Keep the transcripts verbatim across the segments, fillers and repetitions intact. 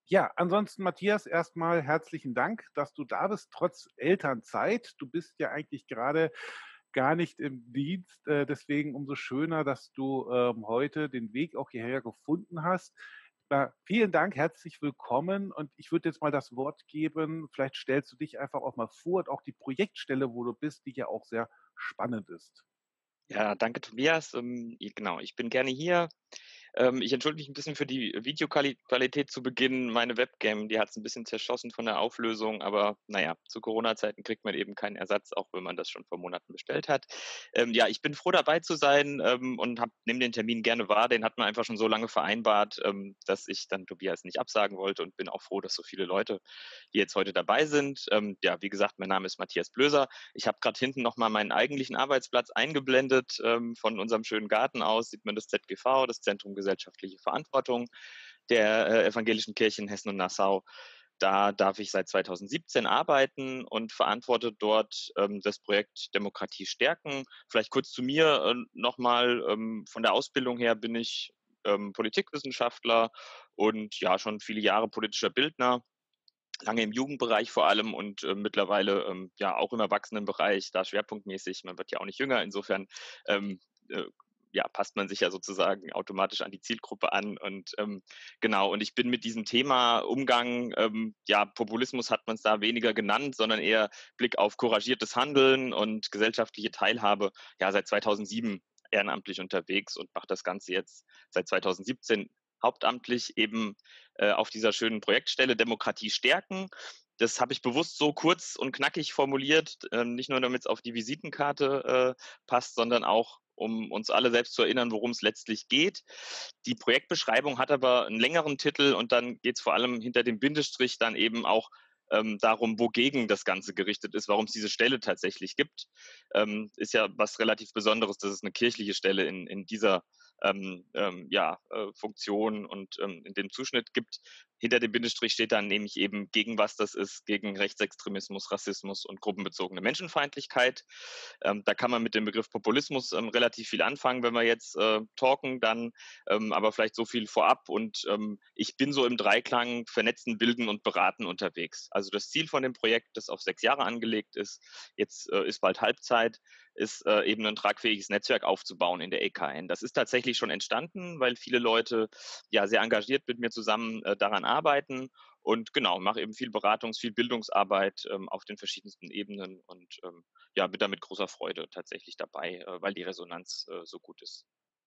Ja, ansonsten, Matthias, erstmal herzlichen Dank, dass du da bist, trotz Elternzeit. Du bist ja eigentlich gerade gar nicht im Dienst, äh, deswegen umso schöner, dass du, ähm, heute den Weg auch hierher gefunden hast. Na, vielen Dank, herzlich willkommen und ich würde jetzt mal das Wort geben. Vielleicht stellst du dich einfach auch mal vor und auch die Projektstelle, wo du bist, die ja auch sehr spannend ist. Ja, danke Tobias. Ähm, i genau, ich bin gerne hier. Ähm, ich entschuldige mich ein bisschen für die Videoqualität zu Beginn. Meine Webcam, die hat es ein bisschen zerschossen von der Auflösung, aber naja, zu Corona-Zeiten kriegt man eben keinen Ersatz, auch wenn man das schon vor Monaten bestellt hat. Ähm, ja, ich bin froh, dabei zu sein, ähm, und habe nehme den Termin gerne wahr. Den hat man einfach schon so lange vereinbart, ähm, dass ich dann Tobias nicht absagen wollte und bin auch froh, dass so viele Leute hier jetzt heute dabei sind. Ähm, ja, wie gesagt, mein Name ist Matthias Blöser. Ich habe gerade hinten noch mal meinen eigentlichen Arbeitsplatz eingeblendet. Ähm, von unserem schönen Garten aus sieht man das Z G V, das Zentrum Gesellschaftliche Verantwortung der äh, Evangelischen Kirche in Hessen und Nassau. Da darf ich seit zweitausendsiebzehn arbeiten und verantworte dort ähm, das Projekt Demokratie stärken. Vielleicht kurz zu mir äh, nochmal. Ähm, von der Ausbildung her bin ich ähm, Politikwissenschaftler und ja schon viele Jahre politischer Bildner, lange im Jugendbereich vor allem und äh, mittlerweile ähm, ja auch im Erwachsenenbereich, da schwerpunktmäßig. Man wird ja auch nicht jünger, insofern ähm, äh, ja, passt man sich ja sozusagen automatisch an die Zielgruppe an. Und ähm, genau, und ich bin mit diesem Thema Umgang, ähm, ja, Populismus hat man es da weniger genannt, sondern eher Blick auf couragiertes Handeln und gesellschaftliche Teilhabe, ja, seit zweitausendsieben ehrenamtlich unterwegs und mache das Ganze jetzt seit zweitausendsiebzehn hauptamtlich eben äh, auf dieser schönen Projektstelle Demokratie stärken. Das habe ich bewusst so kurz und knackig formuliert, äh, nicht nur damit es auf die Visitenkarte äh, passt, sondern auch, um uns alle selbst zu erinnern, worum es letztlich geht. Die Projektbeschreibung hat aber einen längeren Titel und dann geht es vor allem hinter dem Bindestrich dann eben auch ähm, darum, wogegen das Ganze gerichtet ist, warum es diese Stelle tatsächlich gibt. Ähm, ist ja was relativ Besonderes, dass es eine kirchliche Stelle in, in dieser ähm, ähm, ja, äh, Funktion und ähm, in dem Zuschnitt gibt. Hinter dem Bindestrich steht dann nämlich eben, gegen was das ist, gegen Rechtsextremismus, Rassismus und gruppenbezogene Menschenfeindlichkeit. Ähm, da kann man mit dem Begriff Populismus ähm, relativ viel anfangen, wenn wir jetzt äh, talken, dann ähm, aber vielleicht so viel vorab. Und ähm, ich bin so im Dreiklang vernetzen, bilden und beraten unterwegs. Also das Ziel von dem Projekt, das auf sechs Jahre angelegt ist, jetzt äh, ist bald Halbzeit, ist äh, eben ein tragfähiges Netzwerk aufzubauen in der E K N. Das ist tatsächlich schon entstanden, weil viele Leute ja sehr engagiert mit mir zusammen äh, daran arbeiten. Und genau, mache eben viel Beratungs-, viel Bildungsarbeit ähm, auf den verschiedensten Ebenen und ähm, ja, bin da mit großer Freude tatsächlich dabei, äh, weil die Resonanz äh, so gut ist.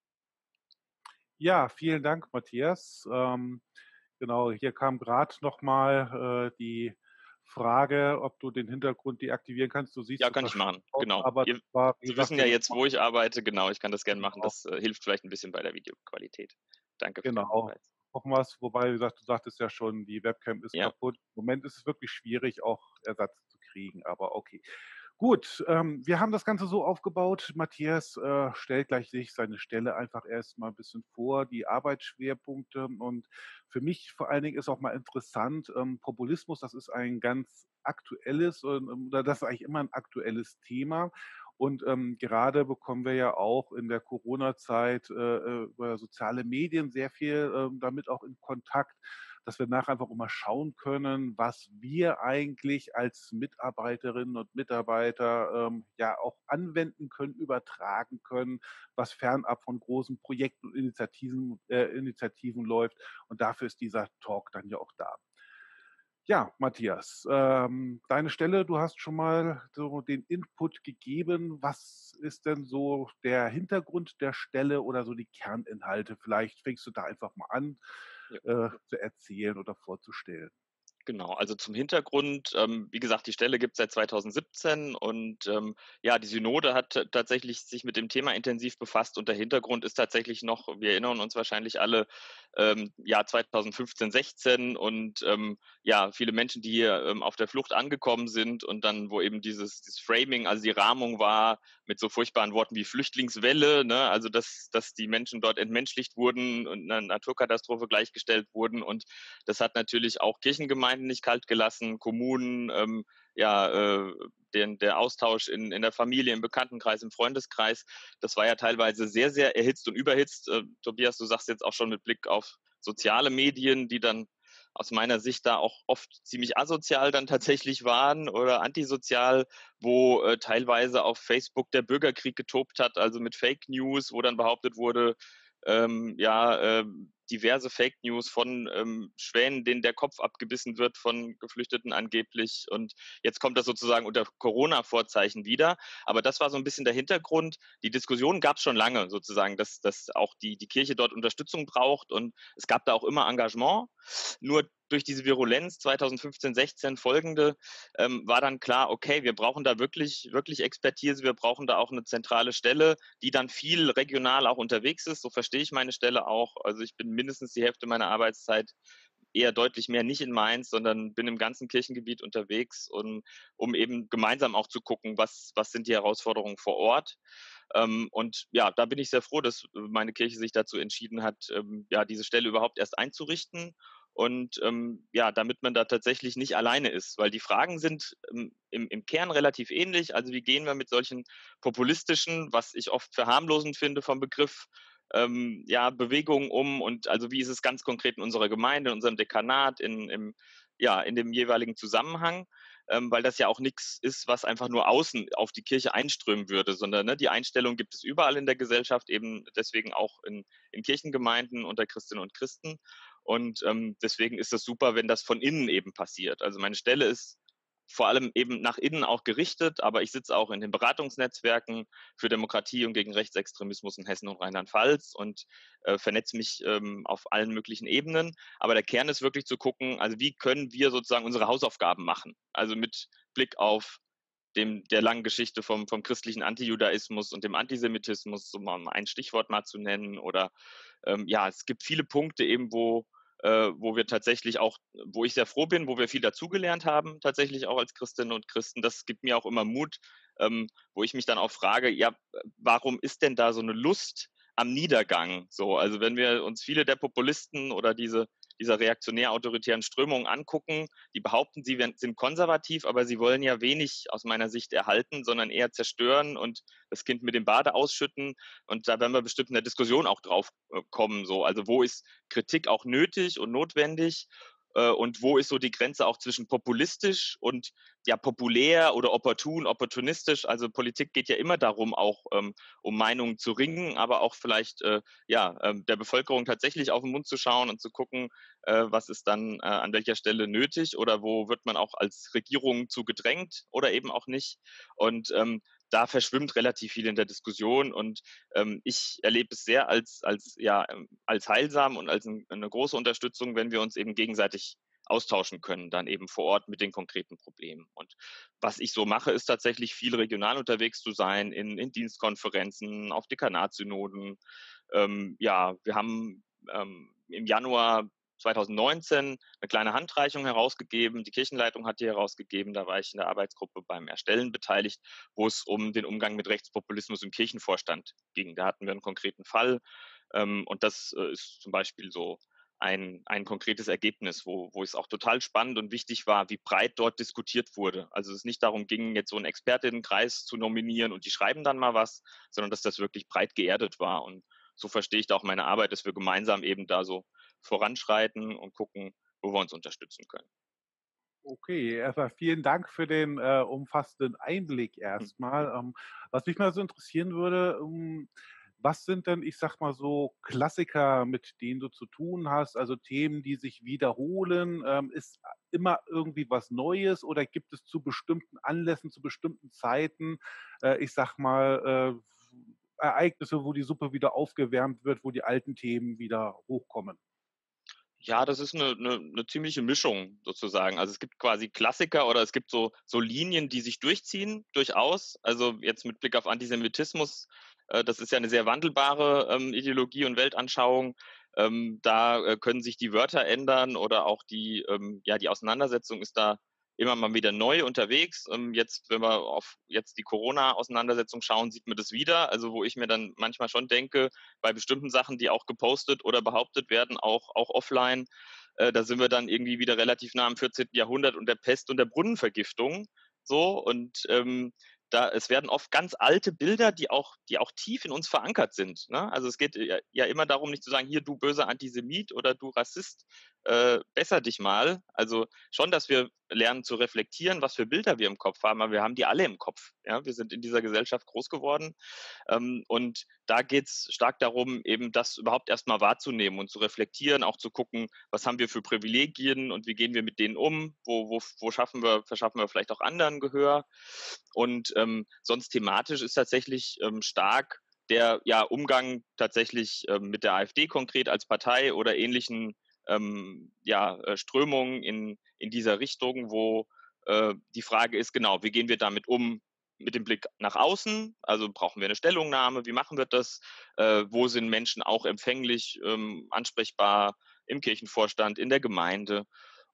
Ja, vielen Dank, Matthias. Ähm, genau, hier kam gerade noch mal äh, die Frage, ob du den Hintergrund deaktivieren kannst. Du siehst Ja, so kann ich verschwommen machen, aus, genau. aber das Ihr, war, wie Sie gesagt, wissen ja den jetzt, wo ich arbeite, genau, ich kann das gerne machen. genau, Das äh, hilft vielleicht ein bisschen bei der Videoqualität. Danke für den genau. Hinweis. Nochmals, wobei, wie gesagt, du sagtest ja schon, die Webcam ist Ja, kaputt. Im Moment ist es wirklich schwierig, auch Ersatz zu kriegen, aber okay. Gut, ähm, wir haben das Ganze so aufgebaut. Matthias äh, stellt gleich sich seine Stelle einfach erstmal ein bisschen vor, die Arbeitsschwerpunkte. Und für mich vor allen Dingen ist auch mal interessant, ähm, Populismus, das ist ein ganz aktuelles, ähm, oder das ist eigentlich immer ein aktuelles Thema. Und ähm, gerade bekommen wir ja auch in der Corona-Zeit äh, äh, über soziale Medien sehr viel ähm, damit auch in Kontakt, dass wir nachher einfach auch mal schauen können, was wir eigentlich als Mitarbeiterinnen und Mitarbeiter ähm, ja auch anwenden können, übertragen können, was fernab von großen Projekten und Initiativen, äh, Initiativen läuft. Und dafür ist dieser Talk dann ja auch da. Ja, Matthias, ähm, deine Stelle, du hast schon mal so den Input gegeben. Was ist denn so der Hintergrund der Stelle oder so die Kerninhalte? Vielleicht fängst du da einfach mal an, ja. äh, zu erzählen oder vorzustellen. Genau, also zum Hintergrund, ähm, wie gesagt, die Stelle gibt es seit zweitausendsiebzehn und ähm, ja, die Synode hat t- tatsächlich sich mit dem Thema intensiv befasst und der Hintergrund ist tatsächlich noch, wir erinnern uns wahrscheinlich alle, ähm, Jahr zweitausendfünfzehn, sechzehn und ähm, ja, viele Menschen, die hier ähm, auf der Flucht angekommen sind und dann, wo eben dieses, dieses Framing, also die Rahmung war mit so furchtbaren Worten wie Flüchtlingswelle, ne? Also dass, dass die Menschen dort entmenschlicht wurden und einer Naturkatastrophe gleichgestellt wurden und das hat natürlich auch Kirchengemeinden nicht kalt gelassen, Kommunen, ähm, ja, äh, den, der Austausch in, in der Familie, im Bekanntenkreis, im Freundeskreis. Das war ja teilweise sehr, sehr erhitzt und überhitzt. Äh, Tobias, du sagst jetzt auch schon mit Blick auf soziale Medien, die dann aus meiner Sicht da auch oft ziemlich asozial dann tatsächlich waren oder antisozial, wo äh, teilweise auf Facebook der Bürgerkrieg getobt hat, also mit Fake News, wo dann behauptet wurde, ähm, ja, ähm, diverse Fake News von ähm, Schwänen, denen der Kopf abgebissen wird von Geflüchteten angeblich. Und jetzt kommt das sozusagen unter Corona-Vorzeichen wieder. Aber das war so ein bisschen der Hintergrund. Die Diskussion gab es schon lange sozusagen, dass, dass auch die, die Kirche dort Unterstützung braucht. Und es gab da auch immer Engagement. Nur durch diese Virulenz zweitausendfünfzehn, sechzehn folgende ähm, war dann klar, okay, wir brauchen da wirklich, wirklich Expertise, wir brauchen da auch eine zentrale Stelle, die dann viel regional auch unterwegs ist. So verstehe ich meine Stelle auch. Also ich bin mindestens die Hälfte meiner Arbeitszeit eher deutlich mehr nicht in Mainz, sondern bin im ganzen Kirchengebiet unterwegs, um, um eben gemeinsam auch zu gucken, was, was sind die Herausforderungen vor Ort. Ähm, und ja, da bin ich sehr froh, dass meine Kirche sich dazu entschieden hat, ähm, ja, diese Stelle überhaupt erst einzurichten. Und ähm, ja, damit man da tatsächlich nicht alleine ist, weil die Fragen sind ähm, im, im Kern relativ ähnlich. Also wie gehen wir mit solchen populistischen, was ich oft verharmlosend finde vom Begriff, ähm, ja, Bewegungen um, und also wie ist es ganz konkret in unserer Gemeinde, in unserem Dekanat, in, im, ja, in dem jeweiligen Zusammenhang, ähm, weil das ja auch nichts ist, was einfach nur außen auf die Kirche einströmen würde, sondern ne, die Einstellung gibt es überall in der Gesellschaft, eben deswegen auch in, in Kirchengemeinden unter Christinnen und Christen. Und ähm, deswegen ist es super, wenn das von innen eben passiert. Also meine Stelle ist vor allem eben nach innen auch gerichtet, aber ich sitze auch in den Beratungsnetzwerken für Demokratie und gegen Rechtsextremismus in Hessen und Rheinland-Pfalz und äh, vernetze mich ähm, auf allen möglichen Ebenen. Aber der Kern ist wirklich zu gucken, also wie können wir sozusagen unsere Hausaufgaben machen? Also mit Blick auf dem, der langen Geschichte vom, vom christlichen Antijudaismus und dem Antisemitismus, um mal ein Stichwort mal zu nennen. Oder ähm, ja, es gibt viele Punkte eben, wo, äh, wo wir tatsächlich auch, wo ich sehr froh bin, wo wir viel dazugelernt haben, tatsächlich auch als Christinnen und Christen. Das gibt mir auch immer Mut, ähm, wo ich mich dann auch frage, ja, warum ist denn da so eine Lust am Niedergang? So, also wenn wir uns viele der Populisten oder diese dieser reaktionär-autoritären Strömungen angucken, die behaupten, sie sind konservativ, aber sie wollen ja wenig aus meiner Sicht erhalten, sondern eher zerstören und das Kind mit dem Bade ausschütten. Und da werden wir bestimmt in der Diskussion auch drauf kommen. So. Also wo ist Kritik auch nötig und notwendig? Und wo ist so die Grenze auch zwischen populistisch und ja populär oder opportun, opportunistisch? Also Politik geht ja immer darum, auch ähm, um Meinungen zu ringen, aber auch vielleicht äh, ja ähm, der Bevölkerung tatsächlich auf den Mund zu schauen und zu gucken, äh, was ist dann äh, an welcher Stelle nötig oder wo wird man auch als Regierung zu gedrängt oder eben auch nicht. Und ähm, da verschwimmt relativ viel in der Diskussion und ähm, ich erlebe es sehr als, als, ja, ähm, als heilsam und als ein, eine große Unterstützung, wenn wir uns eben gegenseitig austauschen können, dann eben vor Ort mit den konkreten Problemen. Und was ich so mache, ist tatsächlich viel regional unterwegs zu sein, in, in Dienstkonferenzen, auf Dekanatssynoden. Ähm, ja, wir haben ähm, im Januar zweitausendneunzehn eine kleine Handreichung herausgegeben. Die Kirchenleitung hat die herausgegeben. Da war ich in der Arbeitsgruppe beim Erstellen beteiligt, wo es um den Umgang mit Rechtspopulismus im Kirchenvorstand ging. Da hatten wir einen konkreten Fall. Ähm, und das äh, ist zum Beispiel so ein, ein konkretes Ergebnis, wo, wo es auch total spannend und wichtig war, wie breit dort diskutiert wurde. Also es nicht darum ging, jetzt so einen Expertinnenkreis zu nominieren und die schreiben dann mal was, sondern dass das wirklich breit geerdet war. Und so verstehe ich da auch meine Arbeit, dass wir gemeinsam eben da so voranschreiten und gucken, wo wir uns unterstützen können. Okay, erstmal vielen Dank für den äh, umfassenden Einblick Hm. erstmal. Ähm, was mich mal so interessieren würde, ähm, was sind denn, ich sag mal so, Klassiker, mit denen du zu tun hast, also Themen, die sich wiederholen? Ähm, ist immer irgendwie was Neues oder gibt es zu bestimmten Anlässen, zu bestimmten Zeiten, äh, ich sag mal, äh, Ereignisse, wo die Suppe wieder aufgewärmt wird, wo die alten Themen wieder hochkommen? Ja, das ist eine 'ne 'ne ziemliche Mischung sozusagen. Also, es gibt quasi Klassiker oder es gibt so so Linien, die sich durchziehen, durchaus. Also, jetzt mit Blick auf Antisemitismus, äh, das ist ja eine sehr wandelbare, ähm, Ideologie und Weltanschauung. Ähm, da, äh, können sich die Wörter ändern oder auch die, ähm ja, die Auseinandersetzung ist da immer mal wieder neu unterwegs. Ähm, jetzt, wenn wir auf jetzt die Corona-Auseinandersetzung schauen, sieht man das wieder. Also, wo ich mir dann manchmal schon denke, bei bestimmten Sachen, die auch gepostet oder behauptet werden, auch, auch offline. Äh, da sind wir dann irgendwie wieder relativ nah am vierzehnten. Jahrhundert und der Pest und der Brunnenvergiftung. So, und ähm, da, es werden oft ganz alte Bilder, die auch, die auch tief in uns verankert sind. Ne? Also es geht ja, ja immer darum, nicht zu sagen, hier du böser Antisemit oder du Rassist, äh, besser dich mal. Also schon, dass wir lernen zu reflektieren, was für Bilder wir im Kopf haben, aber wir haben die alle im Kopf. Ja? Wir sind in dieser Gesellschaft groß geworden. Ähm, und da geht es stark darum, eben das überhaupt erstmal wahrzunehmen und zu reflektieren, auch zu gucken, was haben wir für Privilegien und wie gehen wir mit denen um, wo, wo, wo schaffen wir, verschaffen wir vielleicht auch anderen Gehör. Und ähm, sonst thematisch ist tatsächlich ähm, stark der ja, Umgang tatsächlich ähm, mit der AfD konkret als Partei oder ähnlichen ähm, ja, äh, Strömungen in, in dieser Richtung, wo äh, die Frage ist, genau, wie gehen wir damit um mit dem Blick nach außen? Also brauchen wir eine Stellungnahme? Wie machen wir das? Äh, wo sind Menschen auch empfänglich, ähm, ansprechbar im Kirchenvorstand, in der Gemeinde?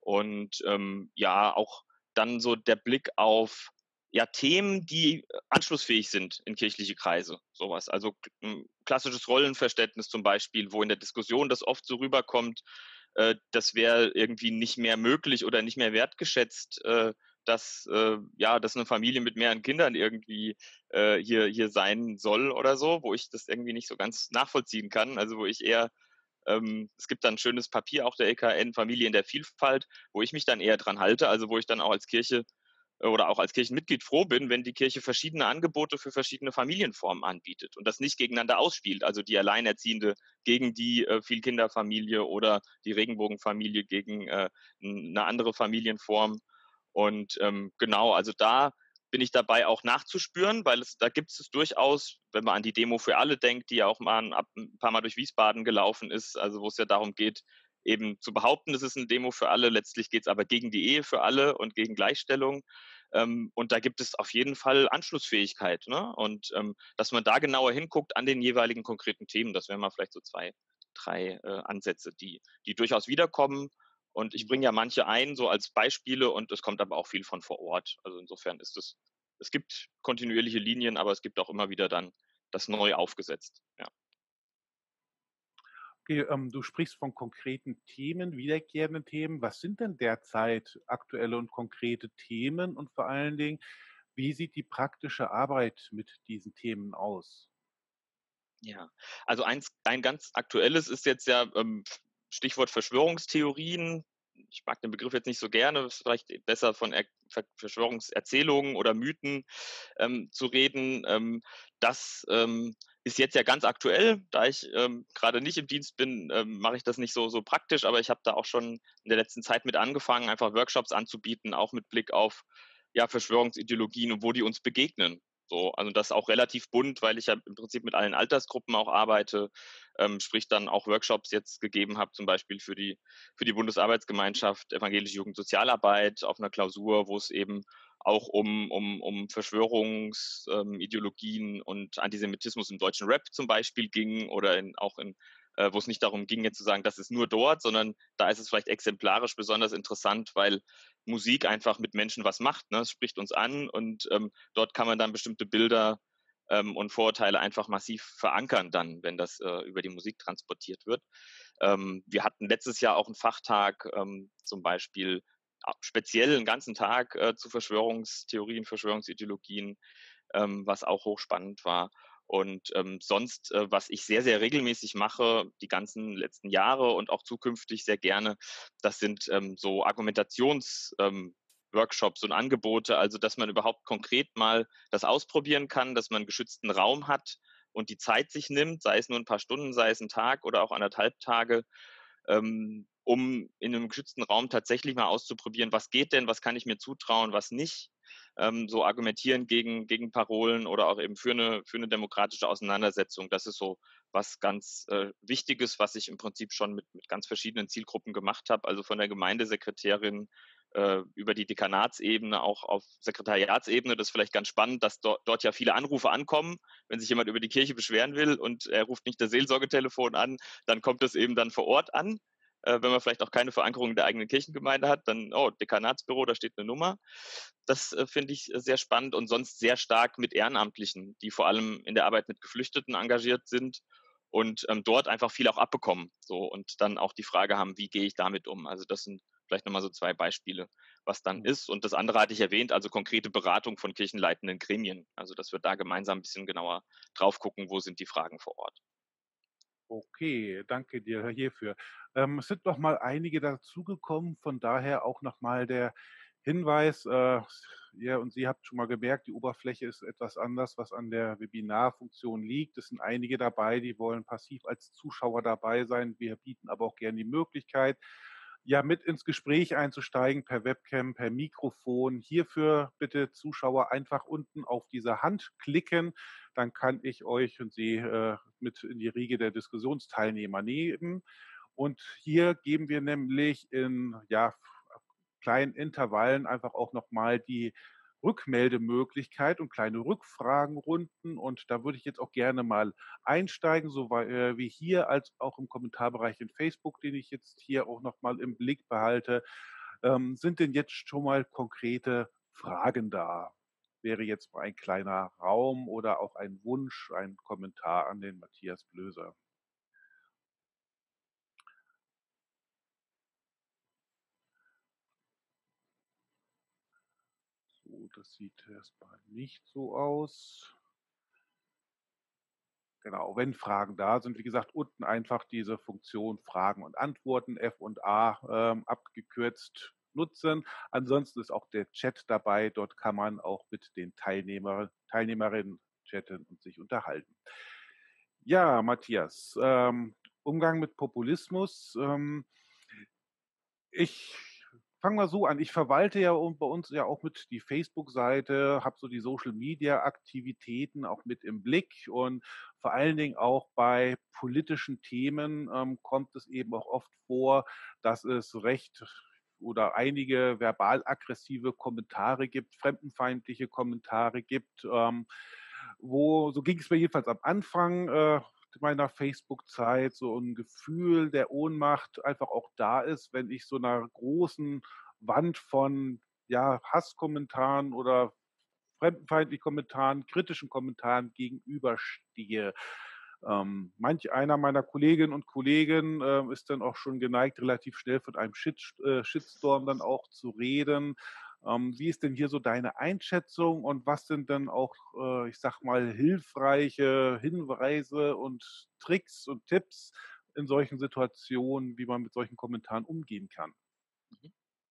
Und ähm, ja, auch dann so der Blick auf ja, Themen, die anschlussfähig sind in kirchliche Kreise, sowas. Also ein klassisches Rollenverständnis zum Beispiel, wo in der Diskussion das oft so rüberkommt, äh, das wäre irgendwie nicht mehr möglich oder nicht mehr wertgeschätzt, äh, dass, äh, ja, dass eine Familie mit mehreren Kindern irgendwie äh, hier, hier sein soll oder so, wo ich das irgendwie nicht so ganz nachvollziehen kann. Also wo ich eher ähm, es gibt dann ein schönes Papier auch der E K N, Familie in der Vielfalt, wo ich mich dann eher dran halte, also wo ich dann auch als Kirche oder auch als Kirchenmitglied froh bin, wenn die Kirche verschiedene Angebote für verschiedene Familienformen anbietet und das nicht gegeneinander ausspielt. Also die Alleinerziehende gegen die äh, Vielkinderfamilie oder die Regenbogenfamilie gegen äh, eine andere Familienform. Und ähm, genau, also da bin ich dabei auch nachzuspüren, weil es da gibt es durchaus, wenn man an die Demo für alle denkt, die ja auch mal ein, ein paar Mal durch Wiesbaden gelaufen ist, also wo es ja darum geht, eben zu behaupten, es ist eine Demo für alle. Letztlich geht es aber gegen die Ehe für alle und gegen Gleichstellung. Ähm, und da gibt es auf jeden Fall Anschlussfähigkeit. Ne? Und ähm, dass man da genauer hinguckt an den jeweiligen konkreten Themen, das wären mal vielleicht so zwei, drei äh, Ansätze, die, die durchaus wiederkommen. Und ich bringe ja manche ein, so als Beispiele, und es kommt aber auch viel von vor Ort. Also insofern ist es, es gibt kontinuierliche Linien, aber es gibt auch immer wieder dann das neu aufgesetzt. Ja. Okay, ähm, du sprichst von konkreten Themen, wiederkehrenden Themen. Was sind denn derzeit aktuelle und konkrete Themen? Und vor allen Dingen, wie sieht die praktische Arbeit mit diesen Themen aus? Ja, also eins ein ganz aktuelles ist jetzt ja, ähm, Stichwort Verschwörungstheorien. Ich mag den Begriff jetzt nicht so gerne, ist vielleicht besser von er Ver Verschwörungserzählungen oder Mythen ähm, zu reden. Ähm, das ähm, ist jetzt ja ganz aktuell. Da ich ähm, grade nicht im Dienst bin, ähm, mache ich das nicht so so praktisch, aber ich habe da auch schon in der letzten Zeit mit angefangen, einfach Workshops anzubieten, auch mit Blick auf, ja, Verschwörungsideologien und wo die uns begegnen. So, also das auch relativ bunt, weil ich ja im Prinzip mit allen Altersgruppen auch arbeite, ähm, sprich dann auch Workshops jetzt gegeben habe, zum Beispiel für die, für die Bundesarbeitsgemeinschaft Evangelische Jugendsozialarbeit auf einer Klausur, wo es eben auch um, um, um Verschwörungsideologien ähm, und Antisemitismus im deutschen Rap zum Beispiel ging oder in, auch in, äh, wo es nicht darum ging, jetzt zu sagen, das ist nur dort, sondern da ist es vielleicht exemplarisch besonders interessant, weil Musik einfach mit Menschen was macht. Ne? Es spricht uns an und ähm, dort kann man dann bestimmte Bilder ähm, und Vorurteile einfach massiv verankern dann, wenn das äh, über die Musik transportiert wird. Ähm, wir hatten letztes Jahr auch einen Fachtag, ähm, zum Beispiel speziell einen ganzen Tag äh, zu Verschwörungstheorien, Verschwörungsideologien, ähm, was auch hochspannend war. Und ähm, sonst, äh, was ich sehr, sehr regelmäßig mache, die ganzen letzten Jahre und auch zukünftig sehr gerne, das sind ähm, so Argumentations- ähm, Workshops und Angebote, also dass man überhaupt konkret mal das ausprobieren kann, dass man einen geschützten Raum hat und die Zeit sich nimmt, sei es nur ein paar Stunden, sei es ein Tag oder auch anderthalb Tage, ähm, um in einem geschützten Raum tatsächlich mal auszuprobieren, was geht denn, was kann ich mir zutrauen, was nicht. Ähm, so argumentieren gegen, gegen Parolen oder auch eben für eine, für eine demokratische Auseinandersetzung. Das ist so was ganz äh, Wichtiges, was ich im Prinzip schon mit, mit ganz verschiedenen Zielgruppen gemacht habe. Also von der Gemeindesekretärin äh, über die Dekanatsebene, auch auf Sekretariatsebene. Das ist vielleicht ganz spannend, dass do, dort ja viele Anrufe ankommen, wenn sich jemand über die Kirche beschweren will und er ruft nicht das Seelsorgetelefon an, dann kommt es eben dann vor Ort an. Äh, wenn man vielleicht auch keine Verankerung in der eigenen Kirchengemeinde hat, dann, oh, Dekanatsbüro, da steht eine Nummer. Das äh, finde ich sehr spannend und sonst sehr stark mit Ehrenamtlichen, die vor allem in der Arbeit mit Geflüchteten engagiert sind und ähm, dort einfach viel auch abbekommen. So und dann auch die Frage haben, wie gehe ich damit um? Also das sind vielleicht nochmal so zwei Beispiele, was dann Mhm. ist. Und das andere hatte ich erwähnt, also konkrete Beratung von kirchenleitenden Gremien. Also dass wir da gemeinsam ein bisschen genauer drauf gucken, wo sind die Fragen vor Ort. Okay, danke dir hierfür. Ähm, es sind noch mal einige dazugekommen, von daher auch noch mal der Hinweis, äh, ihr und Sie habt schon mal gemerkt, die Oberfläche ist etwas anders, was an der Webinarfunktion liegt. Es sind einige dabei, die wollen passiv als Zuschauer dabei sein. Wir bieten aber auch gerne die Möglichkeit, ja, mit ins Gespräch einzusteigen per Webcam, per Mikrofon. Hierfür bitte Zuschauer einfach unten auf diese Hand klicken, dann kann ich euch und Sie äh, mit in die Riege der Diskussionsteilnehmer nehmen. Und hier geben wir nämlich in ja, kleinen Intervallen einfach auch nochmal die Rückmeldemöglichkeit und kleine Rückfragenrunden. Und da würde ich jetzt auch gerne mal einsteigen, so äh, wie hier als auch im Kommentarbereich in Facebook, den ich jetzt hier auch nochmal im Blick behalte. Ähm, sind denn jetzt schon mal konkrete Fragen da? Wäre jetzt mal ein kleiner Raum oder auch ein Wunsch, ein Kommentar an den Matthias Blöser. So, das sieht erstmal nicht so aus. Genau, wenn Fragen da sind, wie gesagt, unten einfach diese Funktion Fragen und Antworten, F und A ähm, abgekürzt nutzen. Ansonsten ist auch der Chat dabei. Dort kann man auch mit den Teilnehmer, Teilnehmerinnen chatten und sich unterhalten. Ja, Matthias, ähm, Umgang mit Populismus. Ähm, ich fange mal so an. Ich verwalte ja bei uns ja auch mit die Facebook-Seite, habe so die Social-Media-Aktivitäten auch mit im Blick und vor allen Dingen auch bei politischen Themen ähm, kommt es eben auch oft vor, dass es recht oder einige verbal aggressive Kommentare gibt, fremdenfeindliche Kommentare gibt, ähm, wo, so ging es mir jedenfalls am Anfang äh, meiner Facebook-Zeit, so ein Gefühl der Ohnmacht einfach auch da ist, wenn ich so einer großen Wand von ja, Hasskommentaren oder fremdenfeindlichen Kommentaren, kritischen Kommentaren gegenüberstehe. Ähm, manch einer meiner Kolleginnen und Kollegen äh, ist dann auch schon geneigt, relativ schnell von einem Shit, äh, Shitstorm dann auch zu reden. Ähm, wie ist denn hier so deine Einschätzung und was sind dann auch, äh, ich sag mal, hilfreiche Hinweise und Tricks und Tipps in solchen Situationen, wie man mit solchen Kommentaren umgehen kann? Mhm.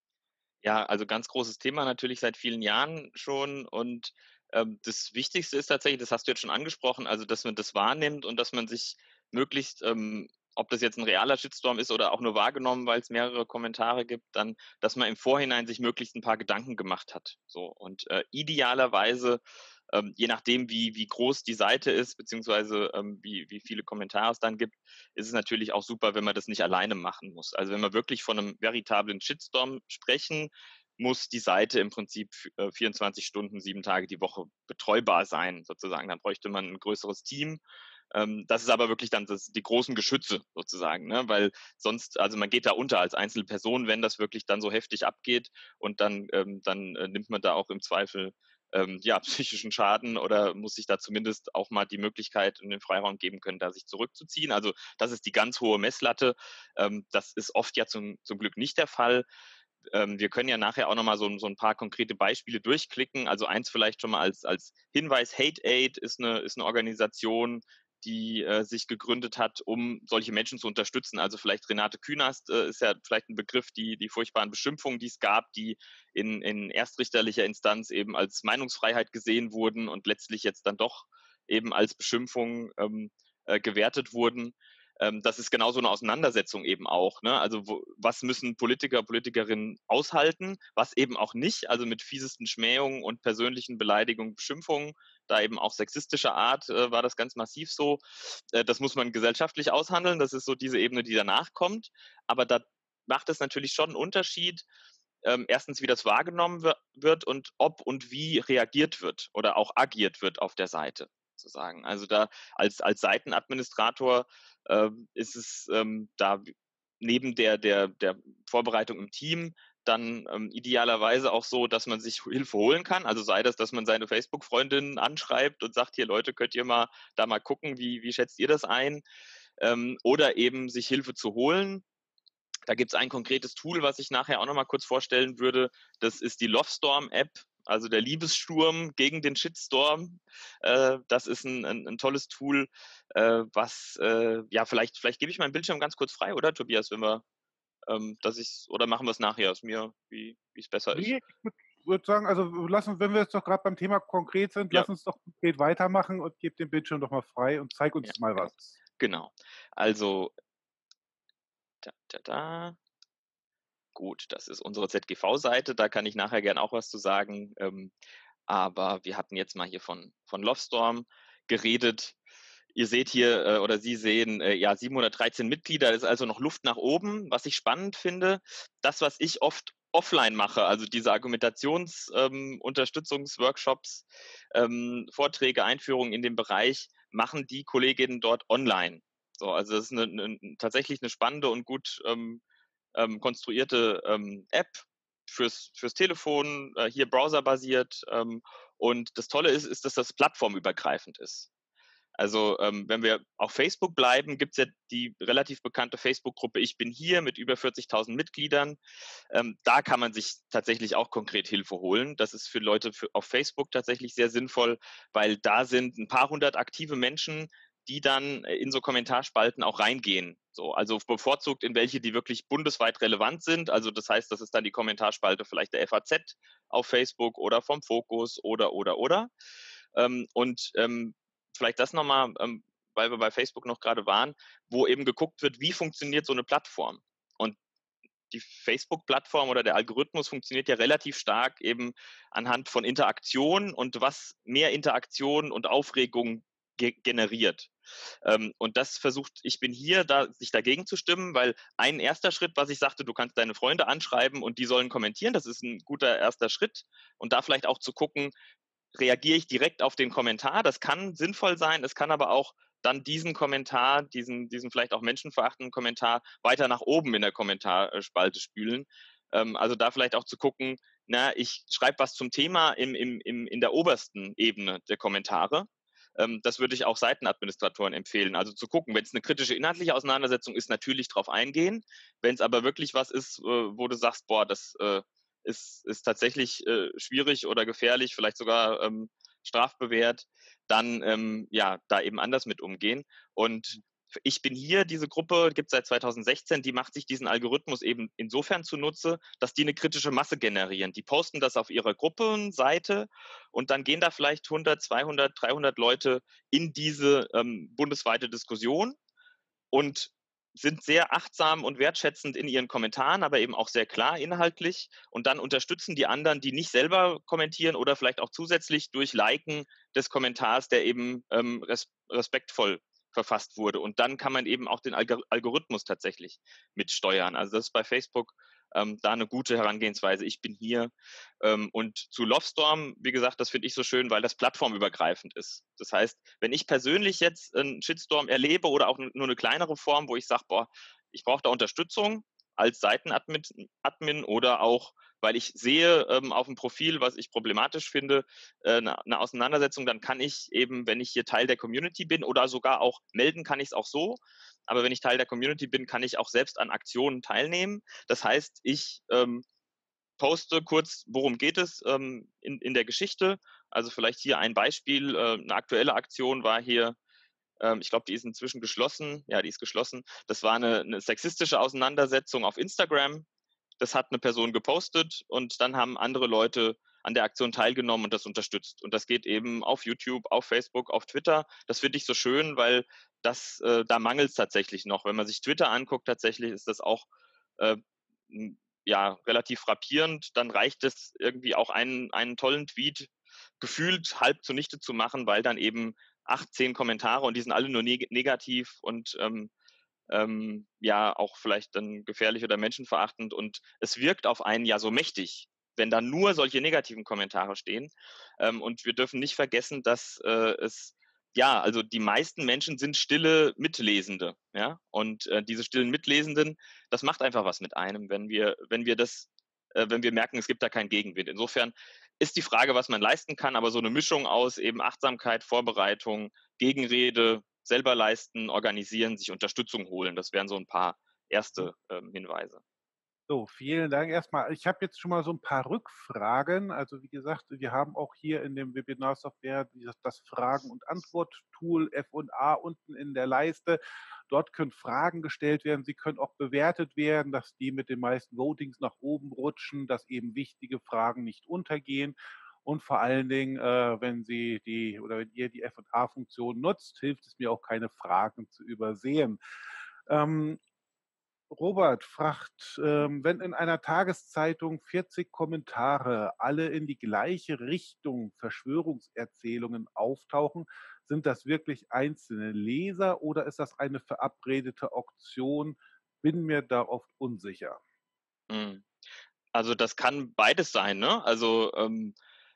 Ja, also ganz großes Thema natürlich seit vielen Jahren schon und, ähm, das Wichtigste ist tatsächlich, das hast du jetzt schon angesprochen, also, dass man das wahrnimmt und dass man sich möglichst, ähm, ob das jetzt ein realer Shitstorm ist oder auch nur wahrgenommen, weil es mehrere Kommentare gibt, dann dass man im Vorhinein sich möglichst ein paar Gedanken gemacht hat, so. Und, äh, idealerweise, ähm, je nachdem, wie wie groß die Seite ist, beziehungsweise, ähm, wie wie viele Kommentare es dann gibt, ist es natürlich auch super, wenn man das nicht alleine machen muss. Also, wenn wir wirklich von einem veritablen Shitstorm sprechen, muss die Seite im Prinzip äh, vierundzwanzig Stunden, sieben Tage die Woche betreubar sein, sozusagen. Dann bräuchte man ein größeres Team. Ähm, das ist aber wirklich dann das, die großen Geschütze sozusagen, ne? Weil sonst, also man geht da unter als einzelne Person, wenn das wirklich dann so heftig abgeht und dann, ähm, dann äh, nimmt man da auch im Zweifel ähm, ja, psychischen Schaden oder muss sich da zumindest auch mal die Möglichkeit und den Freiraum geben können, da sich zurückzuziehen. Also das ist die ganz hohe Messlatte. Ähm, das ist oft ja zum, zum Glück nicht der Fall. Ähm, wir können ja nachher auch nochmal so, so ein paar konkrete Beispiele durchklicken. Also eins vielleicht schon mal als, als Hinweis, Hate Aid ist eine, ist eine Organisation, die äh, sich gegründet hat, um solche Menschen zu unterstützen. Also vielleicht Renate Künast äh, ist ja vielleicht ein Begriff, die, die furchtbaren Beschimpfungen, die es gab, die in, in erstrichterlicher Instanz eben als Meinungsfreiheit gesehen wurden und letztlich jetzt dann doch eben als Beschimpfung ähm, äh, gewertet wurden. Ähm, das ist genau so eine Auseinandersetzung eben auch. Ne? Also wo, was müssen Politiker, Politikerinnen aushalten, was eben auch nicht, also mit fiesesten Schmähungen und persönlichen Beleidigungen, Beschimpfungen, da eben auch sexistischer Art äh, war das ganz massiv so. Äh, das muss man gesellschaftlich aushandeln, das ist so diese Ebene, die danach kommt. Aber da macht es natürlich schon einen Unterschied, ähm, erstens, wie das wahrgenommen wird und ob und wie reagiert wird oder auch agiert wird auf der Seite sozusagen. Also da als, als Seitenadministrator ähm, ist es ähm, da neben der, der, der Vorbereitung im Team dann ähm, idealerweise auch so, dass man sich Hilfe holen kann. Also sei das, dass man seine Facebook-Freundinnen anschreibt und sagt, hier Leute, könnt ihr mal da mal gucken, wie, wie schätzt ihr das ein? Ähm, oder eben sich Hilfe zu holen. Da gibt es ein konkretes Tool, was ich nachher auch noch mal kurz vorstellen würde. Das ist die Lovestorm-App. also der Liebessturm gegen den Shitstorm. Äh, das ist ein, ein, ein tolles Tool, äh, was, äh, ja, vielleicht, vielleicht gebe ich meinen Bildschirm ganz kurz frei, oder Tobias, wenn wir, ähm, dass ich, oder machen wir es nachher, ist mir, wie wie es besser ist. Ne, ich würde würde sagen, also lass uns, wenn wir jetzt doch grad beim Thema konkret sind, Ja, lass uns doch konkret weitermachen und gib den Bildschirm doch mal frei und zeig ja, uns mal genau. was. Genau. Also, da, da, da. Gut, das ist unsere Z G V-Seite, da kann ich nachher gern auch was zu sagen. Ähm, aber wir hatten jetzt mal hier von, von Lovestorm geredet. Ihr seht hier, äh, oder Sie sehen, äh, ja, siebenhundertdreizehn Mitglieder, das ist also noch Luft nach oben. Was ich spannend finde, das, was ich oft offline mache, also diese Argumentations-, ähm, Unterstützungsworkshops, ähm, Vorträge, Einführungen in dem Bereich, machen die Kolleginnen dort online. So, also das ist eine, eine, tatsächlich eine spannende und gut ähm, ähm, konstruierte ähm, App fürs, fürs Telefon, äh, hier browserbasiert. Ähm, und das Tolle ist, ist, dass das plattformübergreifend ist. Also ähm, wenn wir auf Facebook bleiben, gibt es ja die relativ bekannte Facebook-Gruppe Ich bin hier mit über vierzigtausend Mitgliedern. Ähm, da kann man sich tatsächlich auch konkret Hilfe holen. Das ist für Leute für, auf Facebook tatsächlich sehr sinnvoll, weil da sind ein paar hundert aktive Menschen, die dann in so Kommentarspalten auch reingehen. So, also bevorzugt in welche, die wirklich bundesweit relevant sind. Also das heißt, das ist dann die Kommentarspalte vielleicht der F A Z auf Facebook oder vom Fokus oder, oder, oder. Ähm, und ähm, vielleicht das nochmal, ähm, weil wir bei Facebook noch gerade waren, wo eben geguckt wird, wie funktioniert so eine Plattform. Und die Facebook-Plattform oder der Algorithmus funktioniert ja relativ stark eben anhand von Interaktion und was mehr Interaktion und Aufregung ge generiert. Ähm, und das versucht, ich bin hier, da, sich dagegen zu stimmen, weil ein erster Schritt, was ich sagte, du kannst deine Freunde anschreiben und die sollen kommentieren, das ist ein guter erster Schritt. Und da vielleicht auch zu gucken, reagiere ich direkt auf den Kommentar. Das kann sinnvoll sein, es kann aber auch dann diesen Kommentar, diesen, diesen vielleicht auch menschenverachtenden Kommentar weiter nach oben in der Kommentarspalte spülen. Ähm, also da vielleicht auch zu gucken, na, ich schreibe was zum Thema im, im, im, in der obersten Ebene der Kommentare. Ähm, das würde ich auch Seitenadministratoren empfehlen. Also zu gucken, wenn es eine kritische inhaltliche Auseinandersetzung ist, natürlich drauf eingehen. Wenn es aber wirklich was ist, äh, wo du sagst, boah, das äh, ist, ist tatsächlich äh, schwierig oder gefährlich, vielleicht sogar ähm, strafbewehrt, dann ähm, ja, da eben anders mit umgehen. Und ich bin hier, diese Gruppe gibt es seit zweitausendsechzehn, die macht sich diesen Algorithmus eben insofern zunutze, dass die eine kritische Masse generieren. Die posten das auf ihrer Gruppenseite und dann gehen da vielleicht hundert, zweihundert, dreihundert Leute in diese ähm, bundesweite Diskussion und sind sehr achtsam und wertschätzend in ihren Kommentaren, aber eben auch sehr klar inhaltlich. Und dann unterstützen die anderen, die nicht selber kommentieren oder vielleicht auch zusätzlich durch Liken des Kommentars, der eben ähm, res respektvoll verfasst wurde. Und dann kann man eben auch den Algor Algorithmus tatsächlich mitsteuern. Also das ist bei Facebook ähm, da eine gute Herangehensweise. Ich bin hier. Ähm, und zu Lovestorm, wie gesagt, das finde ich so schön, weil das plattformübergreifend ist. Das heißt, wenn ich persönlich jetzt einen Shitstorm erlebe oder auch nur eine kleinere Form, wo ich sage, boah, ich brauche da Unterstützung als Seitenadmin Admin oder auch, weil ich sehe ähm, auf dem Profil, was ich problematisch finde, äh, eine, eine Auseinandersetzung, dann kann ich eben, wenn ich hier Teil der Community bin oder sogar auch melden kann ich es auch so, aber wenn ich Teil der Community bin, kann ich auch selbst an Aktionen teilnehmen. Das heißt, ich ähm, poste kurz, worum geht es ähm, in, in der Geschichte. Also vielleicht hier ein Beispiel, äh, eine aktuelle Aktion war hier, ähm, ich glaube, die ist inzwischen geschlossen. Ja, die ist geschlossen. Das war eine, eine sexistische Auseinandersetzung auf Instagram. Das hat eine Person gepostet und dann haben andere Leute an der Aktion teilgenommen und das unterstützt. Und das geht eben auf YouTube, auf Facebook, auf Twitter. Das finde ich so schön, weil das, äh, da mangelt es tatsächlich noch. Wenn man sich Twitter anguckt, tatsächlich ist das auch äh, ja, relativ frappierend. Dann reicht es irgendwie auch einen, einen tollen Tweet gefühlt halb zunichte zu machen, weil dann eben acht, zehn Kommentare und die sind alle nur neg negativ und ähm, ähm, ja auch vielleicht dann gefährlich oder menschenverachtend und es wirkt auf einen ja so mächtig, wenn da nur solche negativen Kommentare stehen. Ähm, und wir dürfen nicht vergessen, dass äh, es ja, also die meisten Menschen sind stille Mitlesende, ja, und äh, diese stillen Mitlesenden, das macht einfach was mit einem, wenn wir, wenn wir das, äh, wenn wir merken, es gibt da keinen Gegenwind. Insofern ist die Frage, was man leisten kann, aber so eine Mischung aus eben Achtsamkeit, Vorbereitung, Gegenrede, selber leisten, organisieren, sich Unterstützung holen. Das wären so ein paar erste ähm, Hinweise. So, vielen Dank erstmal. Ich habe jetzt schon mal so ein paar Rückfragen. Also, wie gesagt, wir haben auch hier in dem Webinar-Software dieses das Fragen und Antwort-Tool F und A unten in der Leiste. Dort können Fragen gestellt werden. Sie können auch bewertet werden, dass die mit den meisten Votings nach oben rutschen, dass eben wichtige Fragen nicht untergehen. Und vor allen Dingen, äh, wenn Sie die oder wenn ihr die F und A-Funktion nutzt, hilft es mir auch, keine Fragen zu übersehen. Ähm, Robert fragt, ähm, wenn in einer Tageszeitung vierzig Kommentare alle in die gleiche Richtung Verschwörungserzählungen auftauchen, sind das wirklich einzelne Leser oder ist das eine verabredete Auktion? Bin mir da oft unsicher. Mhm. Also, das kann beides sein, ne? Also, ähm,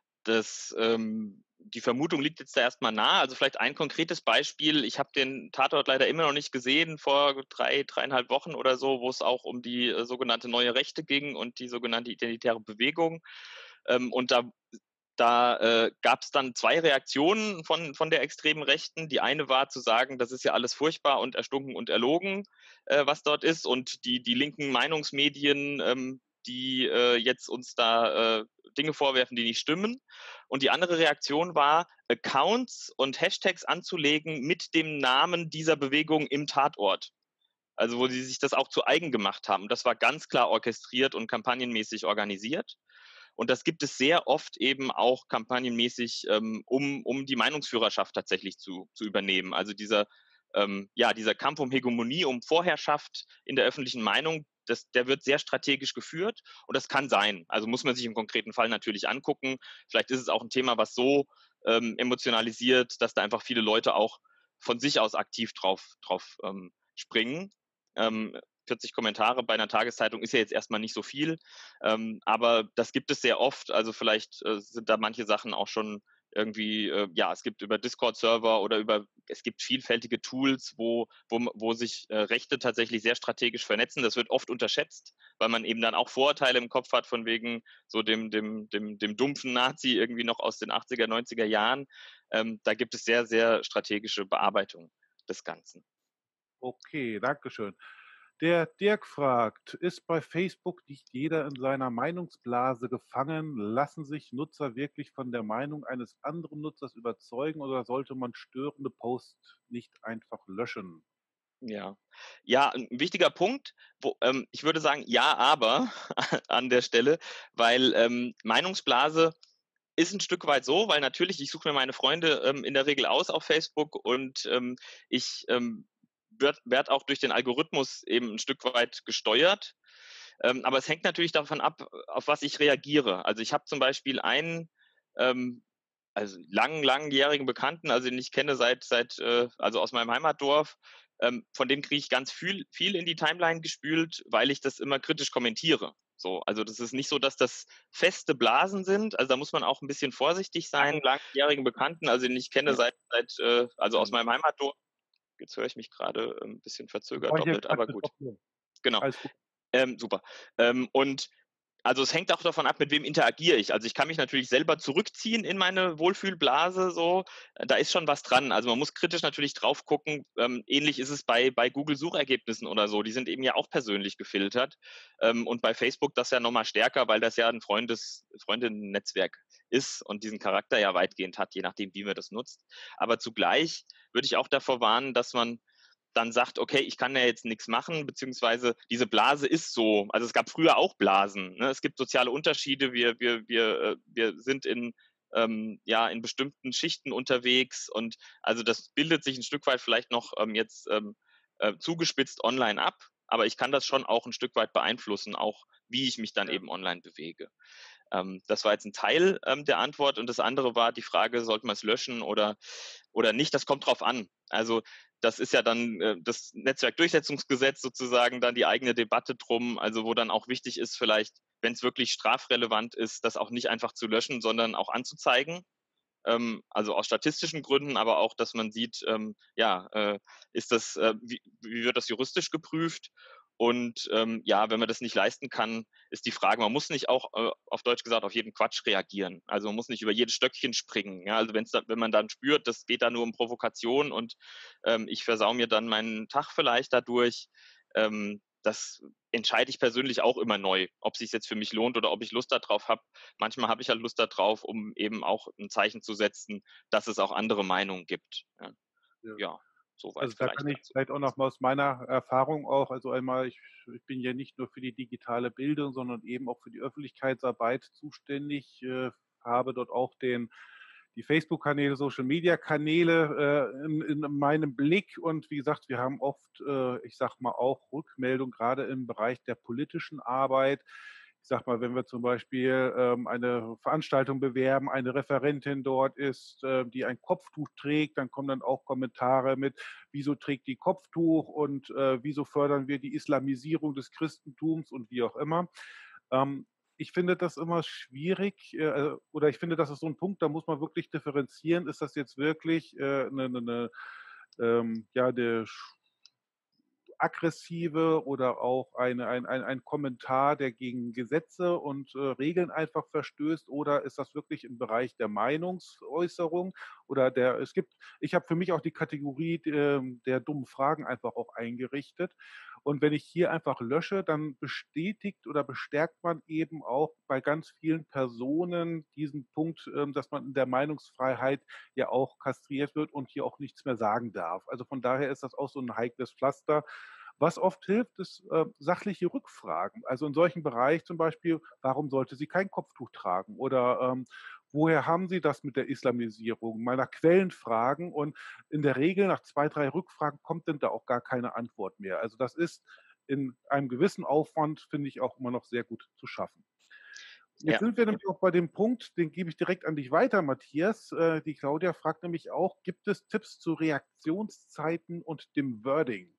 das, ähm die Vermutung liegt jetzt da erst mal nahe. Also, vielleicht ein konkretes Beispiel. Ich habe den Tatort leider immer noch nicht gesehen, vor drei, dreieinhalb Wochen oder so, wo es auch um die, äh, sogenannte Neue Rechte ging und die sogenannte identitäre Bewegung. Ähm, und da da, äh, gab es dann zwei Reaktionen von von der extremen Rechten. Die eine war zu sagen, das ist ja alles furchtbar und erstunken und erlogen, äh, was dort ist. Und die die linken Meinungsmedien, ähm, die, äh, jetzt uns da, äh, Dinge vorwerfen, die nicht stimmen. Und die andere Reaktion war, Accounts und Hashtags anzulegen mit dem Namen dieser Bewegung im Tatort. Also, wo sie sich das auch zu eigen gemacht haben. Das war ganz klar orchestriert und kampagnenmäßig organisiert. Und das gibt es sehr oft eben auch kampagnenmäßig, ähm, um um die Meinungsführerschaft tatsächlich zu zu übernehmen. Also, dieser ähm, ja, dieser Kampf um Hegemonie, um Vorherrschaft in der öffentlichen Meinung, das der wird sehr strategisch geführt und das kann sein. Also, muss man sich im konkreten Fall natürlich angucken. Vielleicht ist es auch ein Thema, was so, ähm, emotionalisiert, dass da einfach viele Leute auch von sich aus aktiv drauf drauf, ähm, springen. Ähm, vierzig Kommentare bei einer Tageszeitung ist ja jetzt erst mal nicht so viel, ähm, aber das gibt es sehr oft. Also, vielleicht, äh, sind da manche Sachen auch schon irgendwie, äh ja, es gibt über Discord-Server oder über es gibt vielfältige Tools, wo wo m wo sich, äh, Rechte tatsächlich sehr strategisch vernetzen. Das wird oft unterschätzt, weil man eben dann auch Vorurteile im Kopf hat von wegen so dem dem dem dem dumpfen Nazi irgendwie noch aus den achtziger, neunziger Jahren. Ähm, da gibt es sehr, sehr strategische Bearbeitung des Ganzen. Okay, danke schön. Der Dirk fragt, ist bei Facebook nicht jeder in seiner Meinungsblase gefangen? Lassen sich Nutzer wirklich von der Meinung eines anderen Nutzers überzeugen oder sollte man störende Posts nicht einfach löschen? Ja. Ja, 'n wichtiger Punkt, wo ähm, ich würde sagen, ja, aber an der Stelle, weil, ähm, Meinungsblase ist ein Stück weit so, weil natürlich ich suche mir meine Freunde, ähm, in der Regel aus auf Facebook und, ähm, ich, ähm, werde werde auch durch den Algorithmus eben ein Stück weit gesteuert. Ähm, aber es hängt natürlich davon ab, auf was ich reagiere. Also, ich habe zum Beispiel einen, ähm, also, lang langjährigen Bekannten, also, den ich kenne seit seit, äh also, aus meinem Heimatdorf, ähm, von dem kriege ich ganz viel viel in die Timeline gespült, weil ich das immer kritisch kommentiere. So, also, das ist nicht so, dass das feste Blasen sind. Also, da muss man auch ein bisschen vorsichtig sein. Langjährigen Bekannten, also, den ich kenne Ja, seit seit, äh also, aus ähm, meinem Heimatdorf. Jetzt höre ich mich gerade äh, ein bisschen verzögert bevor ich jetzt doppelt, aber praktisch gut. aufhöre. Genau. Alles gut. Ähm, super. Ähm, und also es hängt auch davon ab, mit wem interagiere ich. Also ich kann mich natürlich selber zurückziehen in meine Wohlfühlblase so. Äh, Da ist schon was dran. Also man muss kritisch natürlich drauf gucken. Ähm, ähnlich ist es bei, bei Google Suchergebnissen oder so. Die sind eben ja auch persönlich gefiltert. Ähm, und bei Facebook das ja nochmal stärker, weil das ja ein Freundes, Freundinnen-Netzwerk ist und diesen Charakter ja weitgehend hat, je nachdem, wie man das nutzt. Aber zugleich würde ich auch davor warnen, dass man dann sagt, okay, ich kann ja jetzt nichts machen, beziehungsweise diese Blase ist so. Also es gab früher auch Blasen. Ne? Es gibt soziale Unterschiede. Wir, wir, wir, äh, wir sind in, ähm, ja, in bestimmten Schichten unterwegs und also das bildet sich ein Stück weit vielleicht noch ähm, jetzt ähm, äh, zugespitzt online ab, aber ich kann das schon auch ein Stück weit beeinflussen, auch wie ich mich dann Ja. eben online bewege. Ähm, das war jetzt ein Teil ähm, der Antwort und das andere war die Frage, sollte man es löschen oder, oder nicht? Das kommt drauf an. Also das ist ja dann äh, das Netzwerkdurchsetzungsgesetz sozusagen, dann die eigene Debatte drum, also wo dann auch wichtig ist, vielleicht, wenn es wirklich strafrelevant ist, das auch nicht einfach zu löschen, sondern auch anzuzeigen. Ähm, also aus statistischen Gründen, aber auch, dass man sieht, ähm, ja, äh, ist das, äh, wie, wie wird das juristisch geprüft? Und ähm, ja, wenn man das nicht leisten kann, ist die Frage, man muss nicht auch äh, auf Deutsch gesagt auf jeden Quatsch reagieren. Also man muss nicht über jedes Stöckchen springen. Ja? Also wenn's da, wenn man dann spürt, das geht da nur um Provokation und ähm, ich versau mir dann meinen Tag vielleicht dadurch, ähm, das entscheide ich persönlich auch immer neu, ob sich's jetzt für mich lohnt oder ob ich Lust da drauf habe. Manchmal habe ich halt Lust da drauf, um eben auch 'n Zeichen zu setzen, dass es auch andere Meinungen gibt, ja. Ja. Ja, soweit Also, da kann vielleicht ich dazu. vielleicht auch noch mal aus meiner Erfahrung auch also, einmal, ich ich bin ja nicht nur für die digitale Bildung, sondern eben auch für die Öffentlichkeitsarbeit zuständig, äh, habe dort auch den die Facebook-Kanäle, Social-Media-Kanäle, äh, in in meinem Blick und wie gesagt, wir haben oft, äh, ich sage mal, auch Rückmeldung, grade im Bereich der politischen Arbeit. Ich sage mal, wenn wir zum Beispiel, ähm, eine Veranstaltung bewerben, eine Referentin dort ist, äh, die ein Kopftuch trägt, dann kommen dann auch Kommentare mit: „Wieso trägt die Kopftuch?“ und, äh: „Wieso fördern wir die Islamisierung des Christentums?“ und wie auch immer. Ähm, ich finde das immer schwierig, äh, oder ich finde, das ist so 'n Punkt, da muss man wirklich differenzieren. Ist das jetzt wirklich, äh, 'ne 'ne 'ne ähm, ja, 'ne sch aggressive oder auch eine ein ein ein Kommentar, der gegen Gesetze und, äh, Regeln einfach verstößt, oder ist das wirklich im Bereich der Meinungsäußerung oder der es gibt ich habe für mich auch die Kategorie d ähm, der dummen Fragen einfach auch eingerichtet. Und wenn ich hier einfach lösche, dann bestätigt oder bestärkt man eben auch bei ganz vielen Personen diesen Punkt, ähm, dass man in der Meinungsfreiheit ja auch kastriert wird und hier auch nichts mehr sagen darf. Also, von daher ist das auch so 'n heikles Pflaster. Was oft hilft, ist, äh, sachliche Rückfragen. Also, in solchen Bereich zum Beispiel: „Warum sollte sie kein Kopftuch tragen?“ Oder, ähm: „Woher haben Sie das mit der Islamisierung?“ Mal nach Quellen fragen und in der Regel nach zwei, drei Rückfragen kommt dann da auch gar keine Antwort mehr. Also, das ist in einem gewissen Aufwand, finde ich, auch immer noch sehr gut zu schaffen. Jetzt Ja. sind wir nämlich auch bei dem Punkt, den gebe ich direkt an dich weiter, Matthias. Äh, die Claudia fragt nämlich auch: „Gibt es Tipps zu Reaktionszeiten und dem Wording?“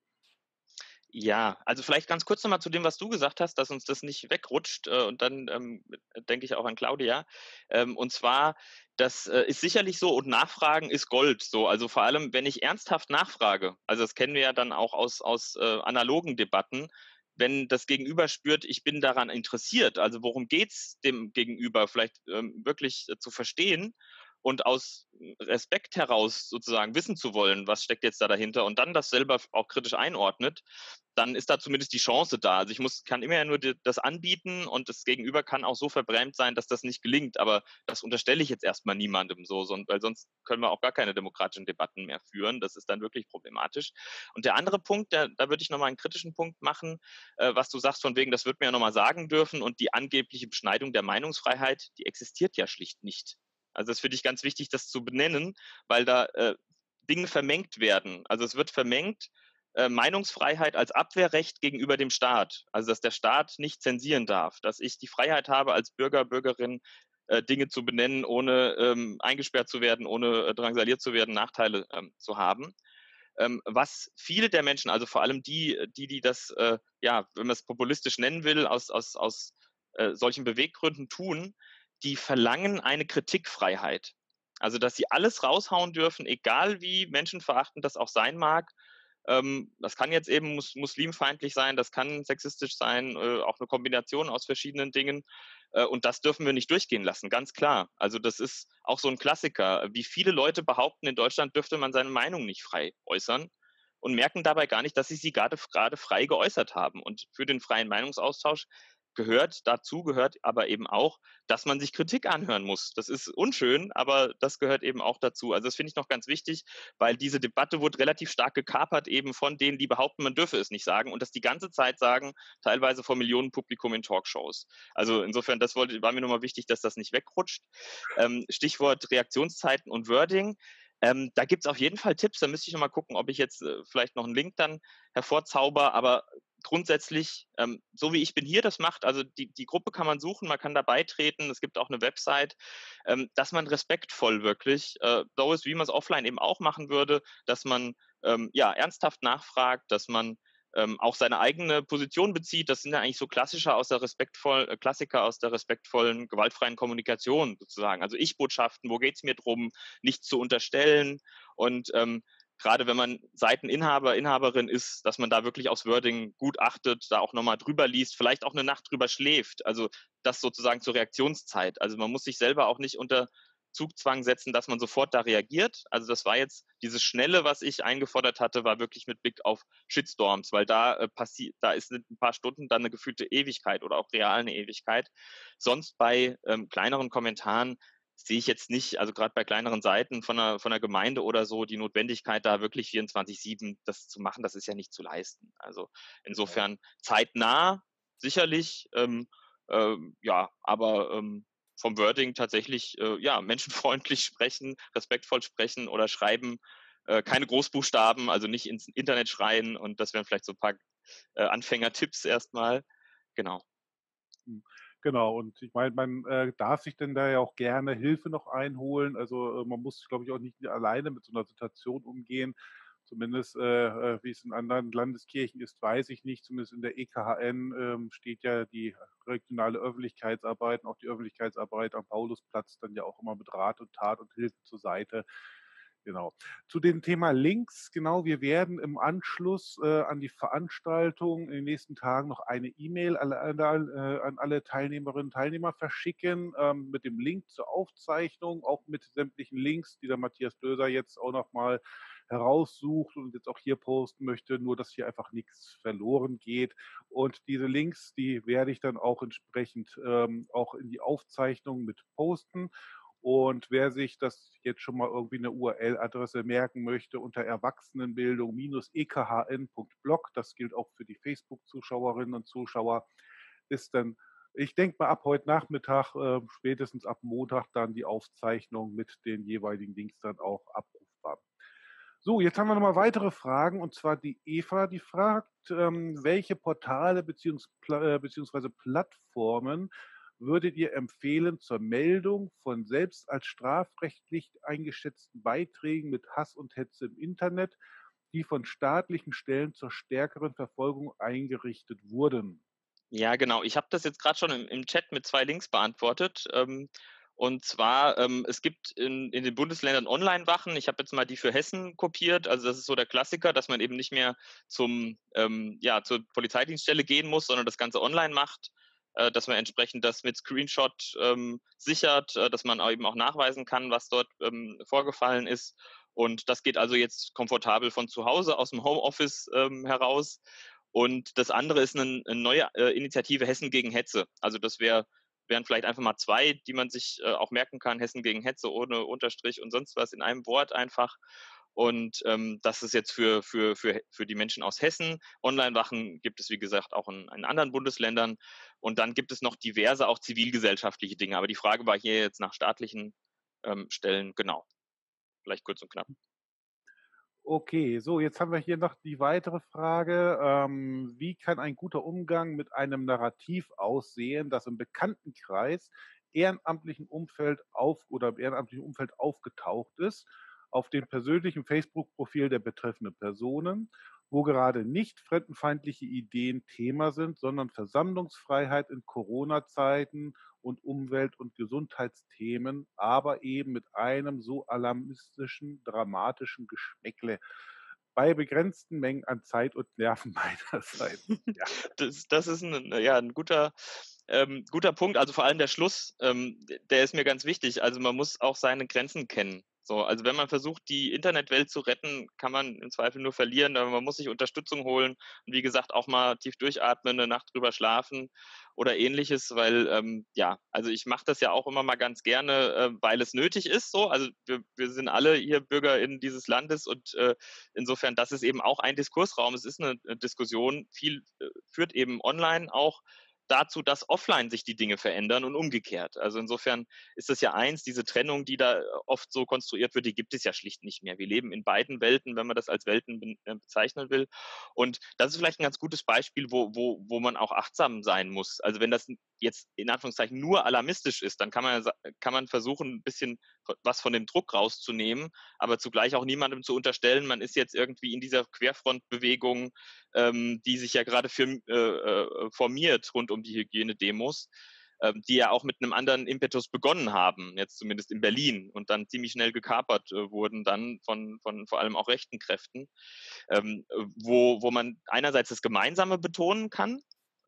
Ja, also, vielleicht ganz kurz noch mal zu dem, was du gesagt hast, dass uns das nicht wegrutscht, äh, und dann, ähm, denke ich auch an Claudia. Ähm, und zwar, das, äh, ist sicherlich so und Nachfragen ist Gold so. Also, vor allem, wenn ich ernsthaft nachfrage, also, das kennen wir ja dann auch aus aus, äh, analogen Debatten, wenn das Gegenüber spürt, ich bin daran interessiert, also, worum geht's dem Gegenüber vielleicht, ähm, wirklich, äh, zu verstehen und aus Respekt heraus sozusagen wissen zu wollen, was steckt jetzt da dahinter und dann das selber f auch kritisch einordnet, dann ist da zumindest die Chance da. Also, ich muss kann immer ja nur d das anbieten und das Gegenüber kann auch so verbrämt sein, dass das nicht gelingt, aber das unterstelle ich jetzt erst mal niemandem so, son weil sonst können wir auch gar keine demokratischen Debatten mehr führen. Das ist dann wirklich problematisch. Und der andere Punkt, der da würde ich noch mal 'n kritischen Punkt machen, äh, was du sagst von wegen, das wird man ja noch mal sagen dürfen und die angebliche Beschneidung der Meinungsfreiheit, die existiert ja schlicht nicht. Also, das finde ich ganz wichtig, das zu benennen, weil da, äh, Dinge vermengt werden. Also, es wird vermengt, äh, Meinungsfreiheit als Abwehrrecht gegenüber dem Staat. Also, dass der Staat nicht zensieren darf, dass ich die Freiheit habe, als Bürger, Bürgerin, äh, Dinge zu benennen, ohne, ähm, eingesperrt zu werden, ohne, äh, drangsaliert zu werden, Nachteile, ähm, zu haben. Ähm, was viele der Menschen, also, vor allem die, die die das, äh, ja, wenn man's populistisch nennen will, aus aus aus, äh, solchen Beweggründen tun, die verlangen eine Kritikfreiheit. Also, dass sie alles raushauen dürfen, egal wie menschenverachtend das auch sein mag. Ähm, das kann jetzt eben mus muslimfeindlich sein, das kann sexistisch sein, äh, auch 'ne Kombination aus verschiedenen Dingen. Äh, und das dürfen wir nicht durchgehen lassen, ganz klar. Also, das ist auch so 'n Klassiker. Wie viele Leute behaupten, in Deutschland dürfte man seine Meinung nicht frei äußern und merken dabei gar nicht, dass sie sie grade f grade frei geäußert haben. Und für den freien Meinungsaustausch gehört dazu gehört aber eben auch, dass man sich Kritik anhören muss. Das ist unschön, aber das gehört eben auch dazu. Also, das finde ich noch ganz wichtig, weil diese Debatte wurde relativ stark gekapert eben von denen, die behaupten, man dürfe es nicht sagen und das die ganze Zeit sagen, teilweise vor Millionenpublikum in Talkshows. Also, insofern, das wollte war mir nur mal wichtig, dass das nicht wegrutscht. Ähm, Stichwort Reaktionszeiten und Wording. Ähm, da gibt's auf jeden Fall Tipps. Da müsste ich noch mal gucken, ob ich jetzt, äh, vielleicht noch 'n Link dann hervorzauber, aber grundsätzlich, ähm, so wie „Ich bin hier“ das macht, also, die die Gruppe kann man suchen, man kann da beitreten. Es gibt auch 'ne Website, ähm, dass man respektvoll wirklich, äh, so ist, wie man's offline eben auch machen würde, dass man, ähm, ja, ernsthaft nachfragt, dass man, ähm, auch seine eigene Position bezieht. Das sind ja eigentlich so Klassischer aus der respektvoll äh, Klassiker aus der respektvollen, gewaltfreien Kommunikation sozusagen. Also, Ich-Botschaften, wo geht's mir drum, nichts zu unterstellen und, ähm, grade wenn man Seiteninhaber, Inhaberin ist, dass man da wirklich aufs Wording gut achtet, da auch noch mal drüber liest, vielleicht auch 'ne Nacht drüber schläft. Also, das sozusagen zur Reaktionszeit. Also, man muss sich selber auch nicht unter Zugzwang setzen, dass man sofort da reagiert. Also das war jetzt dieses Schnelle, was ich eingefordert hatte, war wirklich mit Blick auf Shitstorms, weil da äh, passiert, da ist ein paar Stunden dann eine gefühlte Ewigkeit oder auch real eine Ewigkeit. Sonst bei ähm, kleineren Kommentaren sehe ich jetzt nicht, also gerade bei kleineren Seiten von einer, von einer Gemeinde oder so, die Notwendigkeit, da wirklich vierundzwanzig sieben das zu machen, das ist ja nicht zu leisten. Also Genau. insofern zeitnah, sicherlich, ähm, ähm, ja, aber ähm, vom Wording tatsächlich, äh, ja, menschenfreundlich sprechen, respektvoll sprechen oder schreiben, äh, keine Großbuchstaben, also nicht ins Internet schreien, und das wären vielleicht so ein paar äh, Anfängertipps erstmal. Genau. Hm, genau, und ich meine, man, äh, darf sich denn da ja auch gerne Hilfe noch einholen. Also, äh, man muss, glaube ich, auch nicht alleine mit so einer Situation umgehen. Zumindest, äh, äh, wie es in anderen Landeskirchen ist, weiß ich nicht. Zumindest in der E K H N, ähm, steht ja die regionale Öffentlichkeitsarbeit und auch die Öffentlichkeitsarbeit am Paulusplatz dann ja auch immer mit Rat und Tat und Hilfe zur Seite. Genau. Zu dem Thema Links, genau, wir werden im Anschluss äh, an die Veranstaltung in den nächsten Tagen noch eine E-Mail alle, alle, äh, an alle Teilnehmerinnen und Teilnehmer verschicken, ähm, mit dem Link zur Aufzeichnung, auch mit sämtlichen Links, die der Matthias Döser jetzt auch nochmal heraussucht und jetzt auch hier posten möchte, nur dass hier einfach nichts verloren geht. Und diese Links, die werde ich dann auch entsprechend ähm, auch in die Aufzeichnung mit posten. Und wer sich das jetzt schon mal irgendwie eine U R L-Adresse merken möchte, unter erwachsenenbildung-e k h n punkt blog, das gilt auch für die Facebook-Zuschauerinnen und Zuschauer, ist dann, ich denke mal, ab heute Nachmittag, äh, spätestens ab Montag dann die Aufzeichnung mit den jeweiligen Links dann auch abrufbar. So, jetzt haben wir noch mal weitere Fragen, und zwar die Eva, die fragt, ähm, welche Portale beziehungs pla- äh, beziehungsweise Plattformen würdet ihr empfehlen zur Meldung von selbst als strafrechtlich eingeschätzten Beiträgen mit Hass und Hetze im Internet, die von staatlichen Stellen zur stärkeren Verfolgung eingerichtet wurden? Ja, genau. Ich habe das jetzt gerade schon im, im Chat mit zwei Links beantwortet. Ähm, und zwar, ähm, es gibt in, in den Bundesländern Online-Wachen. Ich habe jetzt mal die für Hessen kopiert. Also das ist so der Klassiker, dass man eben nicht mehr zum, ähm, ja, zur Polizeidienststelle gehen muss, sondern das Ganze online macht, äh, dass man entsprechend das mit Screenshot ähm, sichert, äh, dass man auch eben auch nachweisen kann, was dort ähm, vorgefallen ist. Und das geht also jetzt komfortabel von zu Hause aus dem Homeoffice ähm, heraus. Und das andere ist eine, eine neue äh, Initiative Hessen gegen Hetze. Also das wär, wären vielleicht einfach mal zwei, die man sich äh, auch merken kann. Hessen gegen Hetze ohne Unterstrich und sonst was in einem Wort einfach. Und ähm, das ist jetzt für, für, für, für die Menschen aus Hessen. Online-Wachen gibt es, wie gesagt, auch in, in anderen Bundesländern. Und dann gibt es noch diverse, auch zivilgesellschaftliche Dinge. Aber die Frage war hier jetzt nach staatlichen ähm, Stellen. Genau. Vielleicht kurz und knapp. Okay, so, jetzt haben wir hier noch die weitere Frage. Ähm, wie kann ein guter Umgang mit einem Narrativ aussehen, das im Bekanntenkreis, ehrenamtlichen Umfeld auf oder im ehrenamtlichen Umfeld aufgetaucht ist, auf dem persönlichen Facebook-Profil der betreffenden Personen, wo gerade nicht fremdenfeindliche Ideen Thema sind, sondern Versammlungsfreiheit in Corona-Zeiten und Umwelt- und Gesundheitsthemen, aber eben mit einem so alarmistischen, dramatischen Geschmäckle bei begrenzten Mengen an Zeit und Nerven meinerseits. Ja. Das, das ist ein, ja, ein guter, ähm, guter Punkt. Also vor allem der Schluss, ähm, der ist mir ganz wichtig. Also man muss auch seine Grenzen kennen. So, also wenn man versucht, die Internetwelt zu retten, kann man im Zweifel nur verlieren, aber man muss sich Unterstützung holen und wie gesagt auch mal tief durchatmen, eine Nacht drüber schlafen oder ähnliches, weil ähm, ja, also ich mache das ja auch immer mal ganz gerne, äh, weil es nötig ist. So, also wir, wir sind alle hier BürgerInnen dieses Landes und äh, insofern, das ist eben auch ein Diskursraum. Es ist eine, eine Diskussion. Viel äh, führt eben online auch dazu, dass offline sich die Dinge verändern und umgekehrt. Also insofern ist das ja eins, diese Trennung, die da oft so konstruiert wird, die gibt es ja schlicht nicht mehr. Wir leben in beiden Welten, wenn man das als Welten be äh, bezeichnen will. Und das ist vielleicht ein ganz gutes Beispiel, wo, wo, wo man auch achtsam sein muss. Also wenn das jetzt in Anführungszeichen nur alarmistisch ist, dann kann man, kann man versuchen, ein bisschen was von dem Druck rauszunehmen, aber zugleich auch niemandem zu unterstellen, man ist jetzt irgendwie in dieser Querfrontbewegung, ähm, die sich ja gerade für, äh, äh, formiert rund um die Hygienedemos, ähm, die ja auch mit einem anderen Impetus begonnen haben, jetzt zumindest in Berlin, und dann ziemlich schnell gekapert äh, wurden dann von, von vor allem auch rechten Kräften, ähm, wo, wo man einerseits das Gemeinsame betonen kann,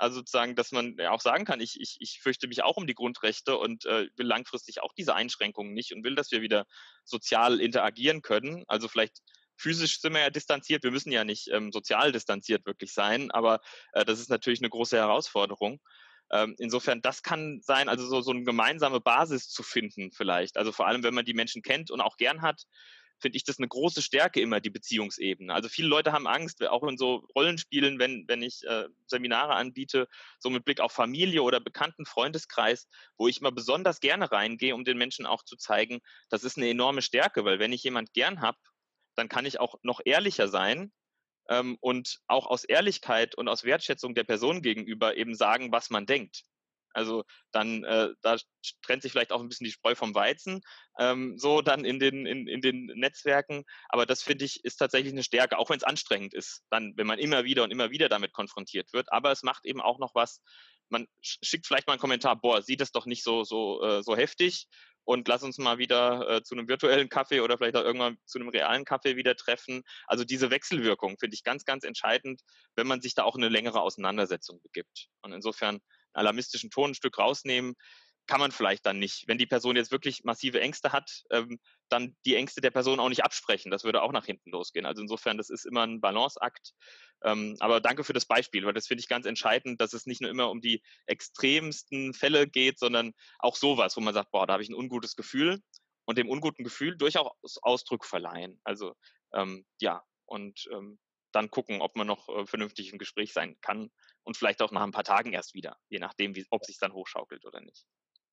Also sozusagen, dass man ja auch sagen kann, ich, ich, ich fürchte mich auch um die Grundrechte und äh, will langfristig auch diese Einschränkungen nicht und will, dass wir wieder sozial interagieren können. Also vielleicht physisch sind wir ja distanziert, wir müssen ja nicht ähm, sozial distanziert wirklich sein, aber äh, das ist natürlich eine große Herausforderung. Ähm, insofern, das kann sein, also so, so eine gemeinsame Basis zu finden vielleicht. Also vor allem, wenn man die Menschen kennt und auch gern hat, finde ich das eine große Stärke immer, die Beziehungsebene. Also viele Leute haben Angst, auch in so Rollenspielen, wenn, wenn ich äh, Seminare anbiete, so mit Blick auf Familie oder bekannten Freundeskreis, wo ich immer besonders gerne reingehe, um den Menschen auch zu zeigen, das ist eine enorme Stärke, weil wenn ich jemand gern habe, dann kann ich auch noch ehrlicher sein ähm, und auch aus Ehrlichkeit und aus Wertschätzung der Person gegenüber eben sagen, was man denkt. Also dann, äh, da trennt sich vielleicht auch ein bisschen die Spreu vom Weizen, ähm, so dann in den, in, in den Netzwerken. Aber das finde ich ist tatsächlich eine Stärke, auch wenn es anstrengend ist, dann, wenn man immer wieder und immer wieder damit konfrontiert wird. Aber es macht eben auch noch was. Man schickt vielleicht mal einen Kommentar, boah, sieht das doch nicht so, so, äh, so heftig und lass uns mal wieder äh, zu einem virtuellen Kaffee oder vielleicht auch irgendwann zu einem realen Kaffee wieder treffen. Also diese Wechselwirkung finde ich ganz, ganz entscheidend, wenn man sich da auch eine längere Auseinandersetzung begibt. Und insofern alarmistischen Ton ein Stück rausnehmen, kann man vielleicht dann nicht. Wenn die Person jetzt wirklich massive Ängste hat, ähm, dann die Ängste der Person auch nicht absprechen. Das würde auch nach hinten losgehen. Also insofern, das ist immer ein Balanceakt. Ähm, aber danke für das Beispiel, weil das finde ich ganz entscheidend, dass es nicht nur immer um die extremsten Fälle geht, sondern auch sowas, wo man sagt, boah, da habe ich ein ungutes Gefühl und dem unguten Gefühl durchaus Ausdruck verleihen. Also ähm, ja, und ähm, dann gucken, ob man noch äh, vernünftig im Gespräch sein kann und vielleicht auch nach ein paar Tagen erst wieder, je nachdem, wie, ob sich dann hochschaukelt oder nicht.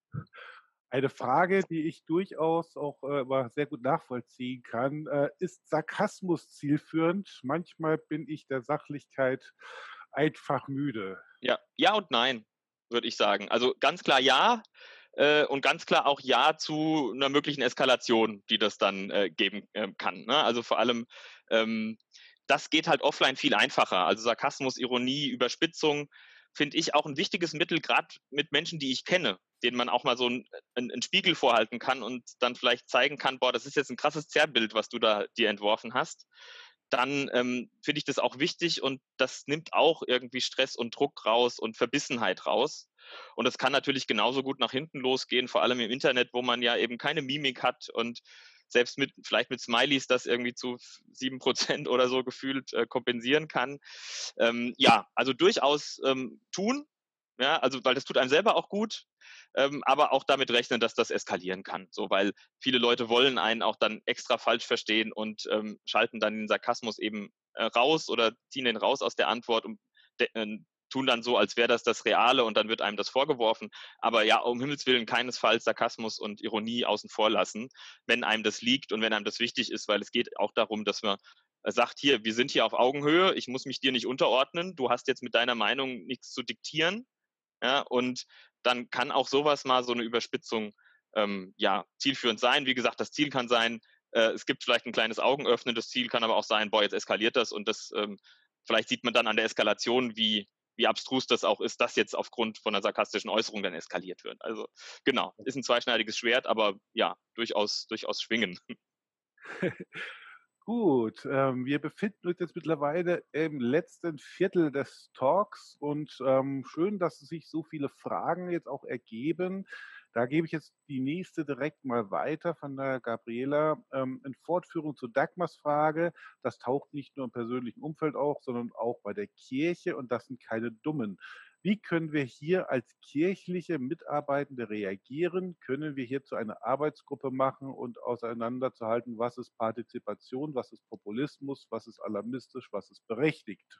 Eine Frage, die ich durchaus auch äh, aber sehr gut nachvollziehen kann. Äh, ist Sarkasmus zielführend? Manchmal bin ich der Sachlichkeit einfach müde. Ja, ja und nein, würde ich sagen. Also ganz klar ja äh, und ganz klar auch ja zu einer möglichen Eskalation, die das dann äh, geben äh, kann. Ne? Also vor allem, ähm, das geht halt offline viel einfacher. Also Sarkasmus, Ironie, Überspitzung finde ich auch ein wichtiges Mittel, gerade mit Menschen, die ich kenne, denen man auch mal so einen, einen Spiegel vorhalten kann und dann vielleicht zeigen kann, boah, das ist jetzt ein krasses Zerrbild, was du da dir entworfen hast. Dann ähm, finde ich das auch wichtig und das nimmt auch irgendwie Stress und Druck raus und Verbissenheit raus. Und das kann natürlich genauso gut nach hinten losgehen, vor allem im Internet, wo man ja eben keine Mimik hat und selbst mit vielleicht mit Smileys das irgendwie zu sieben Prozent oder so gefühlt äh, kompensieren kann. Ähm, ja, also durchaus ähm, tun, ja, also weil das tut einem selber auch gut, ähm, aber auch damit rechnen, dass das eskalieren kann. So, weil viele Leute wollen einen auch dann extra falsch verstehen und ähm, schalten dann den Sarkasmus eben äh, raus oder ziehen den raus aus der Antwort und äh, tun dann so, als wäre das das Reale und dann wird einem das vorgeworfen. Aber ja, um Himmels Willen keinesfalls Sarkasmus und Ironie außen vor lassen, wenn einem das liegt und wenn einem das wichtig ist, weil es geht auch darum, dass man sagt, hier, wir sind hier auf Augenhöhe, ich muss mich dir nicht unterordnen, du hast jetzt mit deiner Meinung nichts zu diktieren. Ja, und dann kann auch sowas mal so eine Überspitzung ähm, ja, zielführend sein. Wie gesagt, das Ziel kann sein, äh, es gibt vielleicht ein kleines Augenöffnen, das Ziel kann aber auch sein, boah, jetzt eskaliert das und das ähm, vielleicht sieht man dann an der Eskalation, wie, wie abstrus das auch ist, dass jetzt aufgrund von einer sarkastischen Äußerung dann eskaliert wird. Also genau, ist ein zweischneidiges Schwert, aber ja, durchaus, durchaus schwingen. Gut, ähm, wir befinden uns jetzt mittlerweile im letzten Viertel des Talks und ähm, schön, dass sich so viele Fragen jetzt auch ergeben. Da gebe ich jetzt die nächste direkt mal weiter von der Gabriela. Ähm, in Fortführung zu Dagmars Frage, das taucht nicht nur im persönlichen Umfeld auf, sondern auch bei der Kirche und das sind keine Dummen. Wie können wir hier als kirchliche Mitarbeitende reagieren? Können wir hierzu eine Arbeitsgruppe machen und auseinanderzuhalten, was ist Partizipation, was ist Populismus, was ist alarmistisch, was ist berechtigt?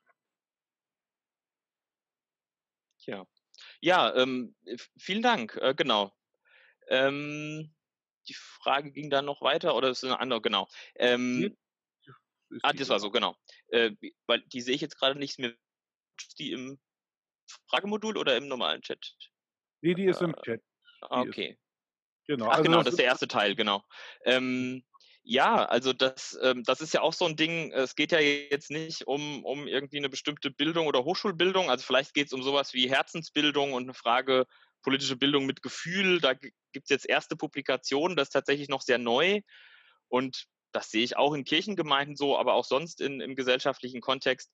Ja, ja ähm, vielen Dank, äh, genau. Ähm, die Frage ging dann noch weiter oder ist es eine andere? Genau. Nee, Ähm, ist ah, die das war so, genau. genau. Äh, weil die sehe ich jetzt gerade nicht mehr. Ist die im Fragemodul oder im normalen Chat? Nee, die ist Äh, im Chat. Die ist, okay. genau. Ach Also genau, das das ist ist, der erste Teil, genau. Ähm, ja, also das, ähm, das ist ja auch so ein Ding, es geht ja jetzt nicht um, um irgendwie eine bestimmte Bildung oder Hochschulbildung, also vielleicht geht es um sowas wie Herzensbildung und eine Frage politische Bildung mit Gefühl. Da gibt es jetzt erste Publikationen, das ist tatsächlich noch sehr neu und das sehe ich auch in Kirchengemeinden so, aber auch sonst in, im gesellschaftlichen Kontext.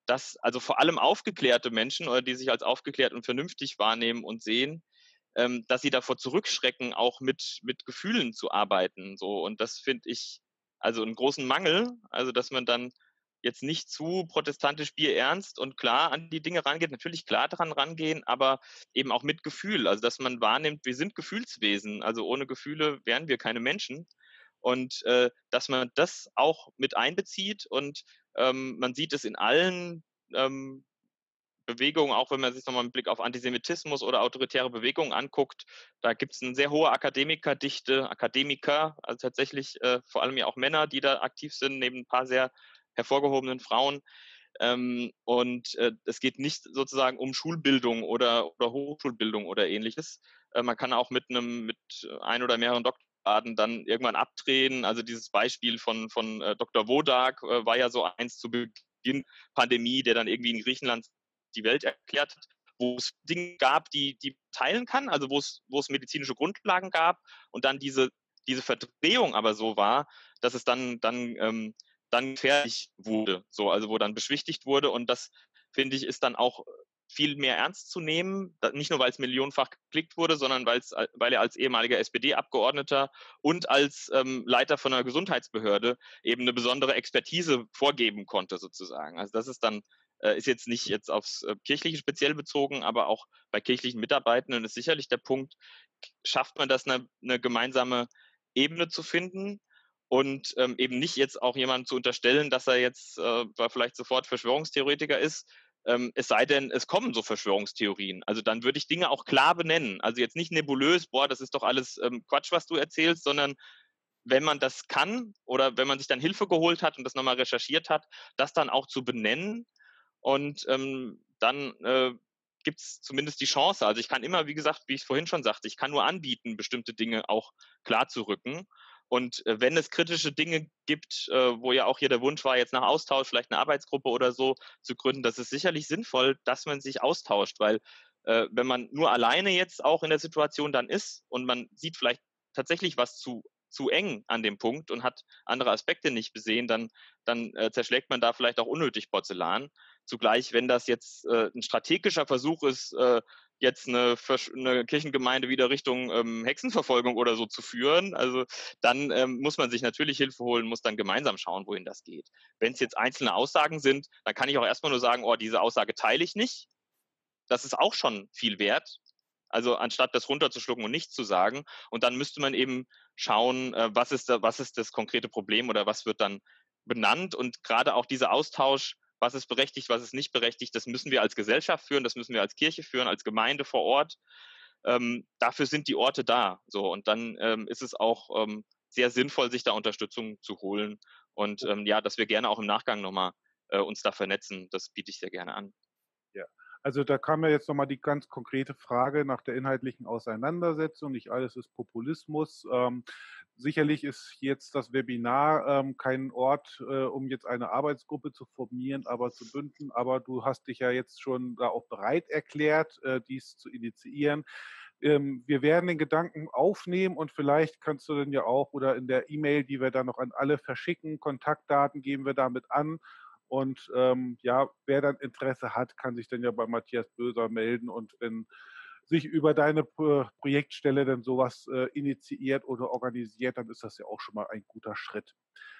dass also vor allem aufgeklärte Menschen oder die sich als aufgeklärt und vernünftig wahrnehmen und sehen, ähm, dass sie davor zurückschrecken, auch mit, mit Gefühlen zu arbeiten. So. Und das finde ich also einen großen Mangel, also dass man dann jetzt nicht zu protestantisch bierernst und klar an die Dinge rangeht, natürlich klar daran rangehen, aber eben auch mit Gefühl, also dass man wahrnimmt, wir sind Gefühlswesen, also ohne Gefühle wären wir keine Menschen und äh, dass man das auch mit einbezieht und ähm, man sieht es in allen ähm, Bewegungen, auch wenn man sich nochmal mit Blick auf Antisemitismus oder autoritäre Bewegungen anguckt, da gibt es eine sehr hohe Akademikerdichte, Akademiker, also tatsächlich äh, vor allem ja auch Männer, die da aktiv sind, neben ein paar sehr hervorgehobenen Frauen. Ähm, und äh, es geht nicht sozusagen um Schulbildung oder, oder Hochschulbildung oder ähnliches. Äh, man kann auch mit einem, mit ein oder mehreren Doktorgraden dann irgendwann abdrehen. Also dieses Beispiel von, von äh, Doktor Wodak äh, war ja so eins zu Beginn Pandemie, der dann irgendwie in Griechenland die Welt erklärt hat, wo es Dinge gab, die, die teilen kann, also wo es, wo es medizinische Grundlagen gab und dann diese, diese Verdrehung aber so war, dass es dann, dann, ähm, dann gefährlich wurde, so, also wo dann beschwichtigt wurde und das, finde ich, ist dann auch viel mehr ernst zu nehmen, nicht nur, weil es millionenfach geklickt wurde, sondern weil's, weil er als ehemaliger S P D-Abgeordneter und als ähm, Leiter von einer Gesundheitsbehörde eben eine besondere Expertise vorgeben konnte, sozusagen. Also das ist dann äh, ist jetzt nicht jetzt aufs äh, Kirchliche speziell bezogen, aber auch bei kirchlichen Mitarbeitenden ist sicherlich der Punkt, schafft man das, eine, eine gemeinsame Ebene zu finden und ähm, eben nicht jetzt auch jemandem zu unterstellen, dass er jetzt äh, vielleicht sofort Verschwörungstheoretiker ist, ähm, es sei denn, es kommen so Verschwörungstheorien. Also dann würde ich Dinge auch klar benennen. Also jetzt nicht nebulös, boah, das ist doch alles ähm, Quatsch, was du erzählst, sondern wenn man das kann oder wenn man sich dann Hilfe geholt hat und das nochmal recherchiert hat, das dann auch zu benennen und ähm, dann äh, gibt es zumindest die Chance. Also ich kann immer, wie gesagt, wie ich es vorhin schon sagte, ich kann nur anbieten, bestimmte Dinge auch klar zu rücken. Und äh, wenn es kritische Dinge gibt, äh, wo ja auch hier der Wunsch war, jetzt nach Austausch, vielleicht eine Arbeitsgruppe oder so zu gründen, das ist sicherlich sinnvoll, dass man sich austauscht, weil äh, wenn man nur alleine jetzt auch in der Situation dann ist und man sieht vielleicht tatsächlich was zu zu eng an dem Punkt und hat andere Aspekte nicht besehen, dann, dann äh, zerschlägt man da vielleicht auch unnötig Porzellan. Zugleich, wenn das jetzt äh, ein strategischer Versuch ist, äh, jetzt eine, eine Kirchengemeinde wieder Richtung ähm, Hexenverfolgung oder so zu führen, also dann ähm, muss man sich natürlich Hilfe holen, muss dann gemeinsam schauen, wohin das geht. Wenn es jetzt einzelne Aussagen sind, dann kann ich auch erstmal nur sagen, oh, diese Aussage teile ich nicht. Das ist auch schon viel wert. Also anstatt das runterzuschlucken und nichts zu sagen. Und dann müsste man eben schauen, äh, was ist da, was ist das konkrete Problem oder was wird dann benannt. Und gerade auch dieser Austausch, was ist berechtigt, was ist nicht berechtigt, das müssen wir als Gesellschaft führen, das müssen wir als Kirche führen, als Gemeinde vor Ort. Ähm, dafür sind die Orte da. So, und dann ähm, ist es auch ähm, sehr sinnvoll, sich da Unterstützung zu holen. Und ähm, ja, dass wir gerne auch im Nachgang nochmal äh, uns da vernetzen, das biete ich sehr gerne an. Ja, also da kam ja jetzt nochmal die ganz konkrete Frage nach der inhaltlichen Auseinandersetzung. Nicht alles ist Populismus. Ähm, sicherlich ist jetzt das Webinar ähm, kein Ort, äh, um jetzt eine Arbeitsgruppe zu formieren, aber zu bündeln. Aber du hast dich ja jetzt schon da auch bereit erklärt, äh, dies zu initiieren. Ähm, wir werden den Gedanken aufnehmen und vielleicht kannst du dann ja auch oder in der E-Mail, die wir dann noch an alle verschicken, Kontaktdaten geben wir damit an. Und ähm, ja, wer dann Interesse hat, kann sich dann ja bei Matthias Böser melden und wenn sich über deine Pro Projektstelle dann sowas äh, initiiert oder organisiert, dann ist das ja auch schon mal ein guter Schritt.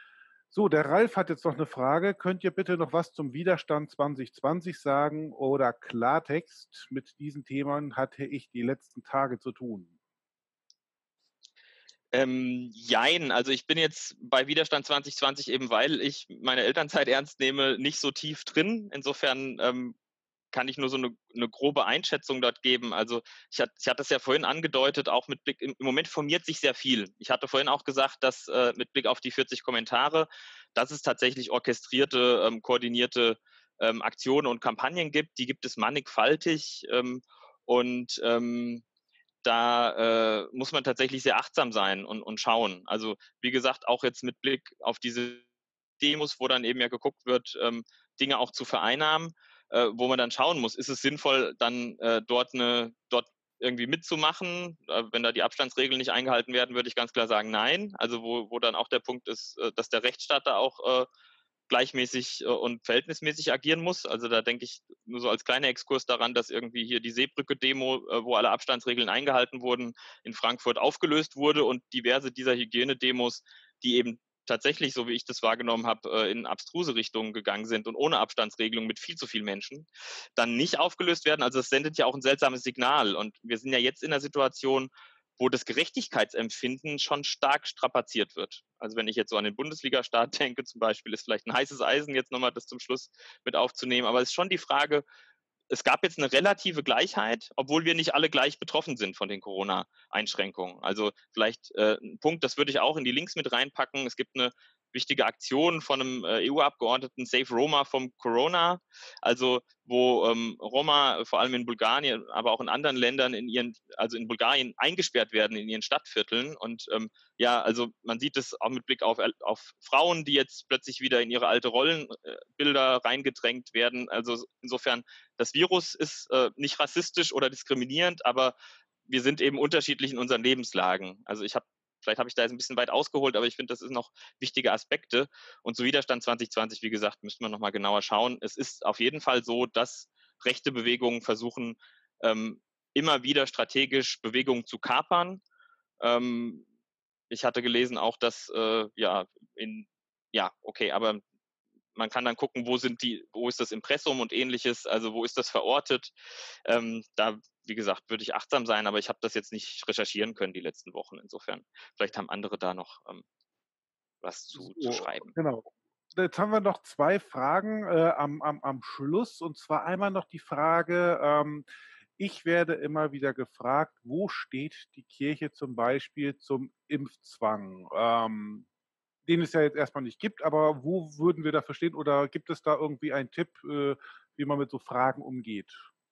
So, der Ralf hat jetzt noch eine Frage. Könnt ihr bitte noch was zum Widerstand zwanzig zwanzig sagen oder Klartext? Mit diesen Themen hatte ich die letzten Tage zu tun. Ähm, jein, also ich bin jetzt bei Widerstand zwanzig zwanzig eben, weil ich meine Elternzeit ernst nehme, nicht so tief drin. Insofern ähm, kann ich nur so eine, eine grobe Einschätzung dort geben. Also ich hatte, ich hatte es ja vorhin angedeutet, auch mit Blick, im Moment formiert sich sehr viel. Ich hatte vorhin auch gesagt, dass äh, mit Blick auf die vierzig Kommentare, dass es tatsächlich orchestrierte, ähm, koordinierte ähm, Aktionen und Kampagnen gibt. Die gibt es mannigfaltig ähm, und ähm, da äh, muss man tatsächlich sehr achtsam sein und, und schauen. Also wie gesagt, auch jetzt mit Blick auf diese Demos, wo dann eben ja geguckt wird, ähm, Dinge auch zu vereinnahmen, äh, wo man dann schauen muss, ist es sinnvoll, dann äh, dort eine, dort irgendwie mitzumachen. Äh, wenn da die Abstandsregeln nicht eingehalten werden, würde ich ganz klar sagen, nein. Also wo, wo dann auch der Punkt ist, äh, dass der Rechtsstaat da auch äh, gleichmäßig äh, und verhältnismäßig agieren muss. Also da denke ich nur so als kleiner Exkurs daran, dass irgendwie hier die Seebrücke-Demo, äh, wo alle Abstandsregeln eingehalten wurden, in Frankfurt aufgelöst wurde und diverse dieser Hygienedemos, die eben tatsächlich, so wie ich das wahrgenommen habe, äh, in abstruse Richtungen gegangen sind und ohne Abstandsregelung mit viel zu vielen Menschen, dann nicht aufgelöst werden. Also es sendet ja auch ein seltsames Signal. Und wir sind ja jetzt in einer Situation, wo das Gerechtigkeitsempfinden schon stark strapaziert wird. Also wenn ich jetzt so an den Bundesliga-Start denke, zum Beispiel, ist vielleicht ein heißes Eisen, jetzt nochmal das zum Schluss mit aufzunehmen. Aber es ist schon die Frage, es gab jetzt eine relative Gleichheit, obwohl wir nicht alle gleich betroffen sind von den Corona-Einschränkungen. Also vielleicht äh, ein Punkt, das würde ich auch in die Links mit reinpacken. Es gibt eine wichtige Aktion von einem äh, E U-Abgeordneten, Save Roma vom Corona, also wo ähm, Roma vor allem in Bulgarien, aber auch in anderen Ländern in ihren, also in Bulgarien eingesperrt werden in ihren Stadtvierteln. Und ähm, ja, also man sieht es auch mit Blick auf, auf Frauen, die jetzt plötzlich wieder in ihre alte Rollenbilder reingedrängt werden. Also insofern, das Virus ist äh, nicht rassistisch oder diskriminierend, aber wir sind eben unterschiedlich in unseren Lebenslagen. Also ich habe, vielleicht habe ich da jetzt ein bisschen weit ausgeholt, aber ich finde, das sind noch wichtige Aspekte. Und zu Widerstand zwanzig zwanzig, wie gesagt, müsste man nochmal genauer schauen. Es ist auf jeden Fall so, dass rechte Bewegungen versuchen, ähm, immer wieder strategisch Bewegungen zu kapern. Ähm, ich hatte gelesen auch, dass äh, ja in ja okay, aber man kann dann gucken, wo sind die, wo ist das Impressum und ähnliches, also wo ist das verortet. Ähm, da, wie gesagt, würde ich achtsam sein, aber ich habe das jetzt nicht recherchieren können die letzten Wochen. Insofern, vielleicht haben andere da noch ähm, was zu, zu So, schreiben. genau. Jetzt haben wir noch zwei Fragen äh, am, am, am Schluss. Und zwar einmal noch die Frage, ähm, ich werde immer wieder gefragt, wo steht die Kirche zum Beispiel zum Impfzwang? Ähm, den es ja jetzt erstmal nicht gibt, aber wo würden wir dafür stehen? Oder gibt es da irgendwie einen Tipp, äh, wie man mit so Fragen umgeht?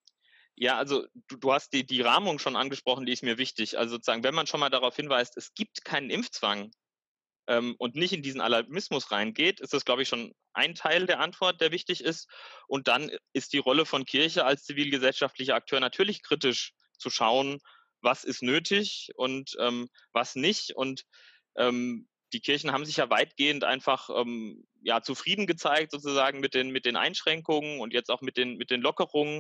Ja, also du, du hast die, die Rahmung schon angesprochen, die ist mir wichtig. Also sozusagen, wenn man schon mal darauf hinweist, es gibt keinen Impfzwang, ähm, und nicht in diesen Alarmismus reingeht, ist das, glaube ich, schon ein Teil der Antwort, der wichtig ist. Und dann ist die Rolle von Kirche als zivilgesellschaftlicher Akteur natürlich kritisch zu schauen, was ist nötig und ähm, was nicht. Und ähm, die Kirchen haben sich ja weitgehend einfach ähm, ja, zufrieden gezeigt, sozusagen mit den, mit den Einschränkungen und jetzt auch mit den, mit den Lockerungen,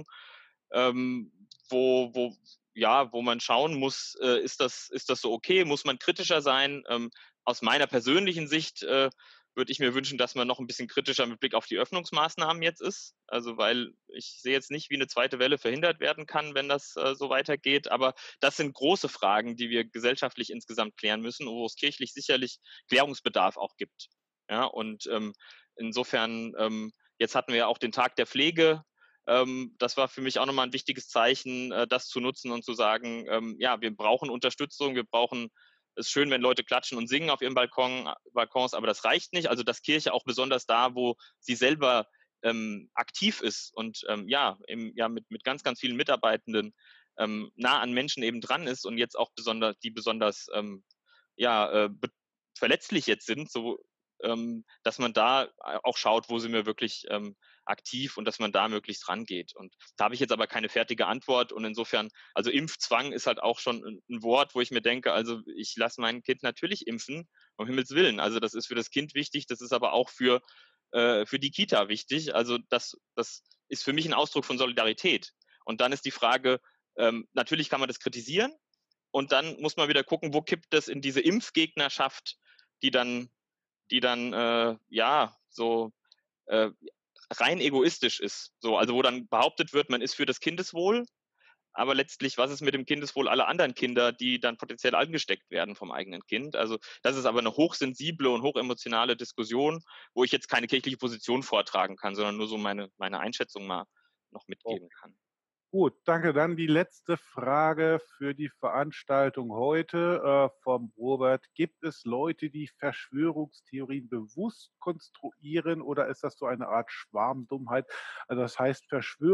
ähm, wo, wo, ja, wo man schauen muss, äh, ist, das, ist das so okay? Muss man kritischer sein? Ähm, aus meiner persönlichen Sicht äh, würde ich mir wünschen, dass man noch ein bisschen kritischer mit Blick auf die Öffnungsmaßnahmen jetzt ist. Also weil ich sehe jetzt nicht, wie eine zweite Welle verhindert werden kann, wenn das äh, so weitergeht. Aber das sind große Fragen, die wir gesellschaftlich insgesamt klären müssen, wo es kirchlich sicherlich Klärungsbedarf auch gibt. Ja, und ähm, insofern, ähm, jetzt hatten wir ja auch den Tag der Pflege. Ähm, das war für mich auch nochmal ein wichtiges Zeichen, äh, das zu nutzen und zu sagen, ähm, ja, wir brauchen Unterstützung, wir brauchen, es ist schön, wenn Leute klatschen und singen auf ihren Balkon, Balkons, aber das reicht nicht. Also dass Kirche auch besonders da, wo sie selber ähm, aktiv ist und ähm, ja, im, ja mit, mit ganz, ganz vielen Mitarbeitenden ähm, nah an Menschen eben dran ist und jetzt auch besonders, die besonders ähm, ja, äh, verletzlich jetzt sind, so ähm, dass man da auch schaut, wo sind wir wirklich ähm, aktiv und dass man da möglichst rangeht. Und da habe ich jetzt aber keine fertige Antwort und insofern, also Impfzwang ist halt auch schon ein, ein Wort, wo ich mir denke, also ich lasse mein Kind natürlich impfen, um Himmels Willen. Also das ist für das Kind wichtig, das ist aber auch für, äh, für die Kita wichtig. Also das, das ist für mich ein Ausdruck von Solidarität. Und dann ist die Frage, ähm, natürlich kann man das kritisieren und dann muss man wieder gucken, wo kippt das in diese Impfgegnerschaft, die dann, die dann äh, ja so äh, rein egoistisch ist. So, also wo dann behauptet wird, man ist für das Kindeswohl, aber letztlich, was ist mit dem Kindeswohl aller anderen Kinder, die dann potenziell angesteckt werden vom eigenen Kind? Also das ist aber eine hochsensible und hochemotionale Diskussion, wo ich jetzt keine kirchliche Position vortragen kann, sondern nur so meine, meine Einschätzung mal noch mitgeben kann. Gut, danke. Dann die letzte Frage für die Veranstaltung heute äh, vom Robert. Gibt es Leute, die Verschwörungstheorien bewusst konstruieren oder ist das so eine Art Schwarmdummheit? Also das heißt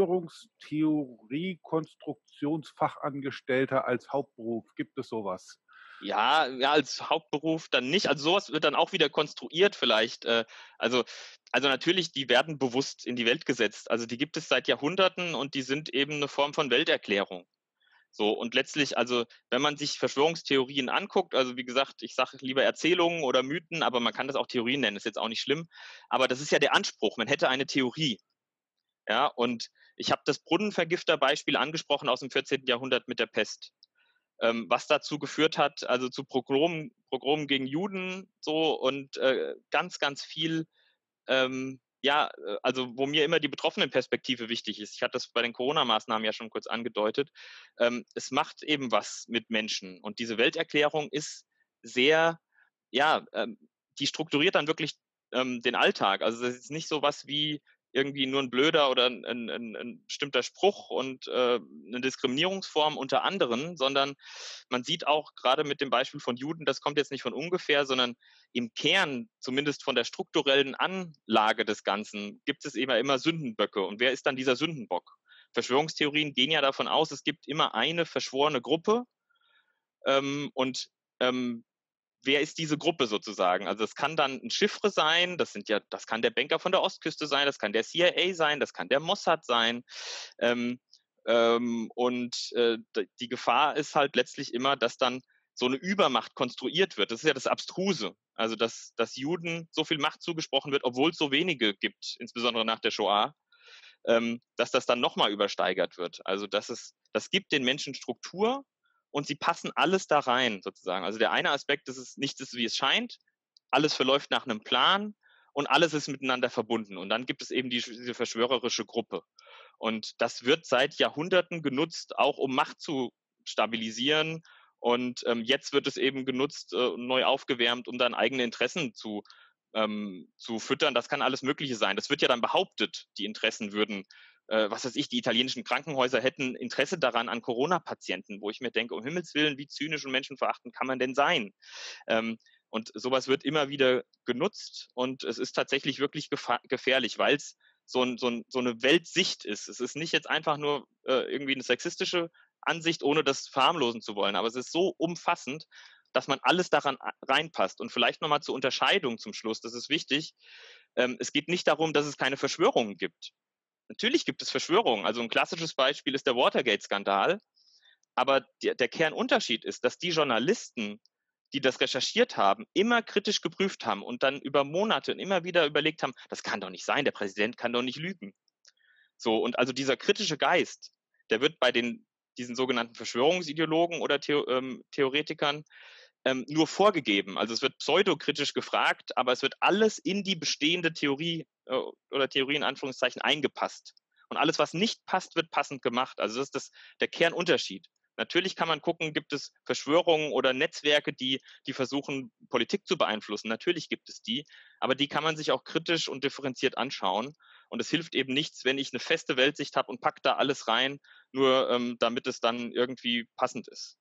Verschwörungstheorie, Konstruktionsfachangestellter als Hauptberuf. Gibt es sowas? Ja, ja, als Hauptberuf dann nicht. Also sowas wird dann auch wieder konstruiert vielleicht. Äh, also, also natürlich, die werden bewusst in die Welt gesetzt. Also die gibt es seit Jahrhunderten und die sind eben eine Form von Welterklärung. So, und letztlich, also wenn man sich Verschwörungstheorien anguckt, also wie gesagt, ich sage lieber Erzählungen oder Mythen, aber man kann das auch Theorien nennen, ist jetzt auch nicht schlimm. Aber das ist ja der Anspruch, man hätte eine Theorie. Ja, und ich habe das Brunnenvergifter-Beispiel angesprochen aus dem vierzehnten Jahrhundert mit der Pest, ähm, was dazu geführt hat, also zu Pogromen, Pogromen gegen Juden so und äh, ganz, ganz viel, ähm, ja, äh, also wo mir immer die Betroffenenperspektive wichtig ist. Ich hatte das bei den Corona-Maßnahmen ja schon kurz angedeutet. Ähm, es macht eben was mit Menschen und diese Welterklärung ist sehr, ja, ähm, die strukturiert dann wirklich ähm, den Alltag. Also das ist nicht so was wie irgendwie nur ein blöder oder ein, ein, ein, ein bestimmter Spruch und äh, eine Diskriminierungsform unter anderen, sondern man sieht auch gerade mit dem Beispiel von Juden, das kommt jetzt nicht von ungefähr, sondern im Kern, zumindest von der strukturellen Anlage des Ganzen, gibt es eben immer Sündenböcke. Und wer ist dann dieser Sündenbock? Verschwörungstheorien gehen ja davon aus, es gibt immer eine verschworene Gruppe ähm, und ähm, wer ist diese Gruppe sozusagen? Also es kann dann ein Chiffre sein, das sind ja, das kann der Banker von der Ostküste sein, das kann der C I A sein, das kann der Mossad sein. Ähm, ähm, und äh, die Gefahr ist halt letztlich immer, dass dann so eine Übermacht konstruiert wird. Das ist ja das Abstruse. Also dass, dass Juden so viel Macht zugesprochen wird, obwohl es so wenige gibt, insbesondere nach der Shoah, ähm, dass das dann nochmal übersteigert wird. Also dass es, das gibt den Menschen Struktur und sie passen alles da rein sozusagen. Also der eine Aspekt, das ist nichts ist, wie es scheint, alles verläuft nach einem Plan und alles ist miteinander verbunden. Und dann gibt es eben die, diese verschwörerische Gruppe. Und das wird seit Jahrhunderten genutzt, auch um Macht zu stabilisieren. Und ähm, jetzt wird es eben genutzt, äh, neu aufgewärmt, um dann eigene Interessen zu ähm, zu füttern. Das kann alles Mögliche sein. Das wird ja dann behauptet, die Interessen würden, äh, was weiß ich, die italienischen Krankenhäuser hätten Interesse daran an Corona-Patienten, wo ich mir denke, um Himmels Willen, wie zynisch und menschenverachtend kann man denn sein? Ähm, und sowas wird immer wieder genutzt und es ist tatsächlich wirklich gefährlich, weil es so, ein, so, ein, so eine Weltsicht ist. Es ist nicht jetzt einfach nur äh, irgendwie eine sexistische Ansicht, ohne das verharmlosen zu wollen, aber es ist so umfassend, dass man alles daran reinpasst. Und vielleicht nochmal zur Unterscheidung zum Schluss, das ist wichtig. Ähm, es geht nicht darum, dass es keine Verschwörungen gibt. Natürlich gibt es Verschwörungen. Also ein klassisches Beispiel ist der Watergate-Skandal. Aber der, der Kernunterschied ist, dass die Journalisten, die das recherchiert haben, immer kritisch geprüft haben und dann über Monate immer wieder überlegt haben, das kann doch nicht sein, der Präsident kann doch nicht lügen. So, und also dieser kritische Geist, der wird bei den, diesen sogenannten Verschwörungsideologen oder Theo, ähm, Theoretikern ähm, nur vorgegeben. Also es wird pseudokritisch gefragt, aber es wird alles in die bestehende Theorie äh, oder Theorie in Anführungszeichen eingepasst. Und alles, was nicht passt, wird passend gemacht. Also das ist das, der Kernunterschied. Natürlich kann man gucken, gibt es Verschwörungen oder Netzwerke, die, die versuchen, Politik zu beeinflussen. Natürlich gibt es die, aber die kann man sich auch kritisch und differenziert anschauen. Und es hilft eben nichts, wenn ich eine feste Weltsicht habe und packe da alles rein, nur ähm, damit es dann irgendwie passend ist.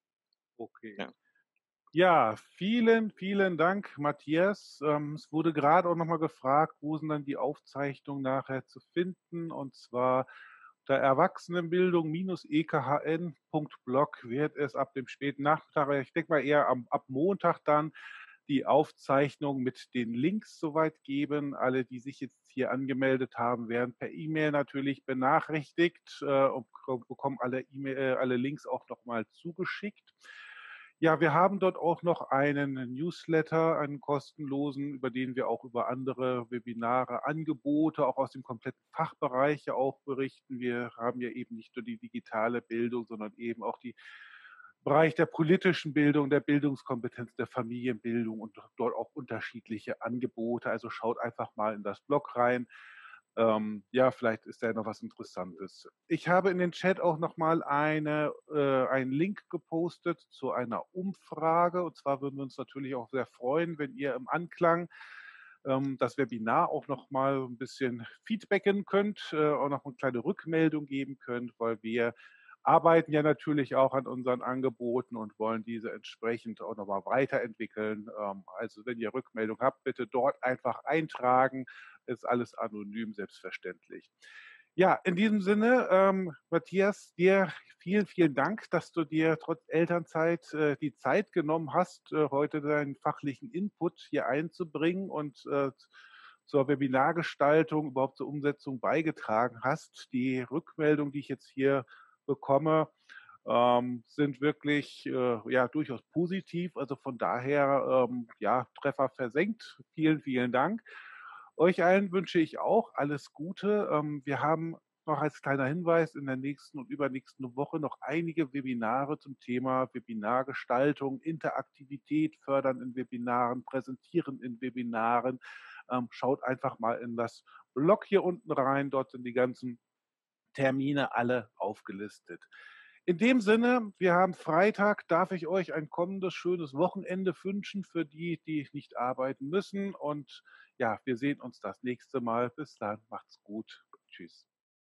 Okay. Ja. Ja, vielen, vielen Dank, Matthias. Ähm, es wurde gerade auch nochmal gefragt, wo sind dann die Aufzeichnungen nachher zu finden? Und zwar unter erwachsenenbildung-e k h n punkt blog wird es ab dem späten Nachmittag, ich denke mal eher am, ab Montag dann, die Aufzeichnung mit den Links soweit geben. Alle, die sich jetzt hier angemeldet haben, werden per E-Mail natürlich benachrichtigt äh, und bekommen alle, E-Mail, äh, alle Links auch nochmal zugeschickt. Ja, wir haben dort auch noch einen Newsletter, einen kostenlosen, über den wir auch über andere Webinare, Angebote, auch aus dem kompletten Fachbereich ja auch berichten. Wir haben ja eben nicht nur die digitale Bildung, sondern eben auch die Bereich der politischen Bildung, der Bildungskompetenz, der Familienbildung und dort auch unterschiedliche Angebote. Also schaut einfach mal in das Blog rein. Ähm, ja, vielleicht ist da noch was Interessantes. Ich habe in den Chat auch nochmal eine, äh, einen Link gepostet zu einer Umfrage. Und zwar würden wir uns natürlich auch sehr freuen, wenn ihr im Anklang ähm, das Webinar auch nochmal ein bisschen feedbacken könnt, äh, auch noch eine kleine Rückmeldung geben könnt, weil wir arbeiten ja natürlich auch an unseren Angeboten und wollen diese entsprechend auch nochmal weiterentwickeln. Ähm, also wenn ihr Rückmeldung habt, bitte dort einfach eintragen. Ist alles anonym, selbstverständlich. Ja, in diesem Sinne, ähm, Matthias, dir vielen, vielen Dank, dass du dir trotz Elternzeit äh, die Zeit genommen hast, äh, heute deinen fachlichen Input hier einzubringen und äh, zur Webinargestaltung, überhaupt zur Umsetzung beigetragen hast. Die Rückmeldung, die ich jetzt hier bekomme, ähm, sind wirklich, äh, ja, durchaus positiv. Also von daher, ähm, ja, Treffer versenkt. Vielen, vielen Dank. Euch allen wünsche ich auch alles Gute. Ähm, wir haben noch als kleiner Hinweis in der nächsten und übernächsten Woche noch einige Webinare zum Thema Webinargestaltung, Interaktivität fördern in Webinaren, präsentieren in Webinaren. Ähm, schaut einfach mal in das Blog hier unten rein. Dort sind die ganzen Termine alle aufgelistet. In dem Sinne, wir haben Freitag, darf ich euch ein kommendes schönes Wochenende wünschen für die, die nicht arbeiten müssen. Und ja, wir sehen uns das nächste Mal. Bis dann, macht's gut. Tschüss.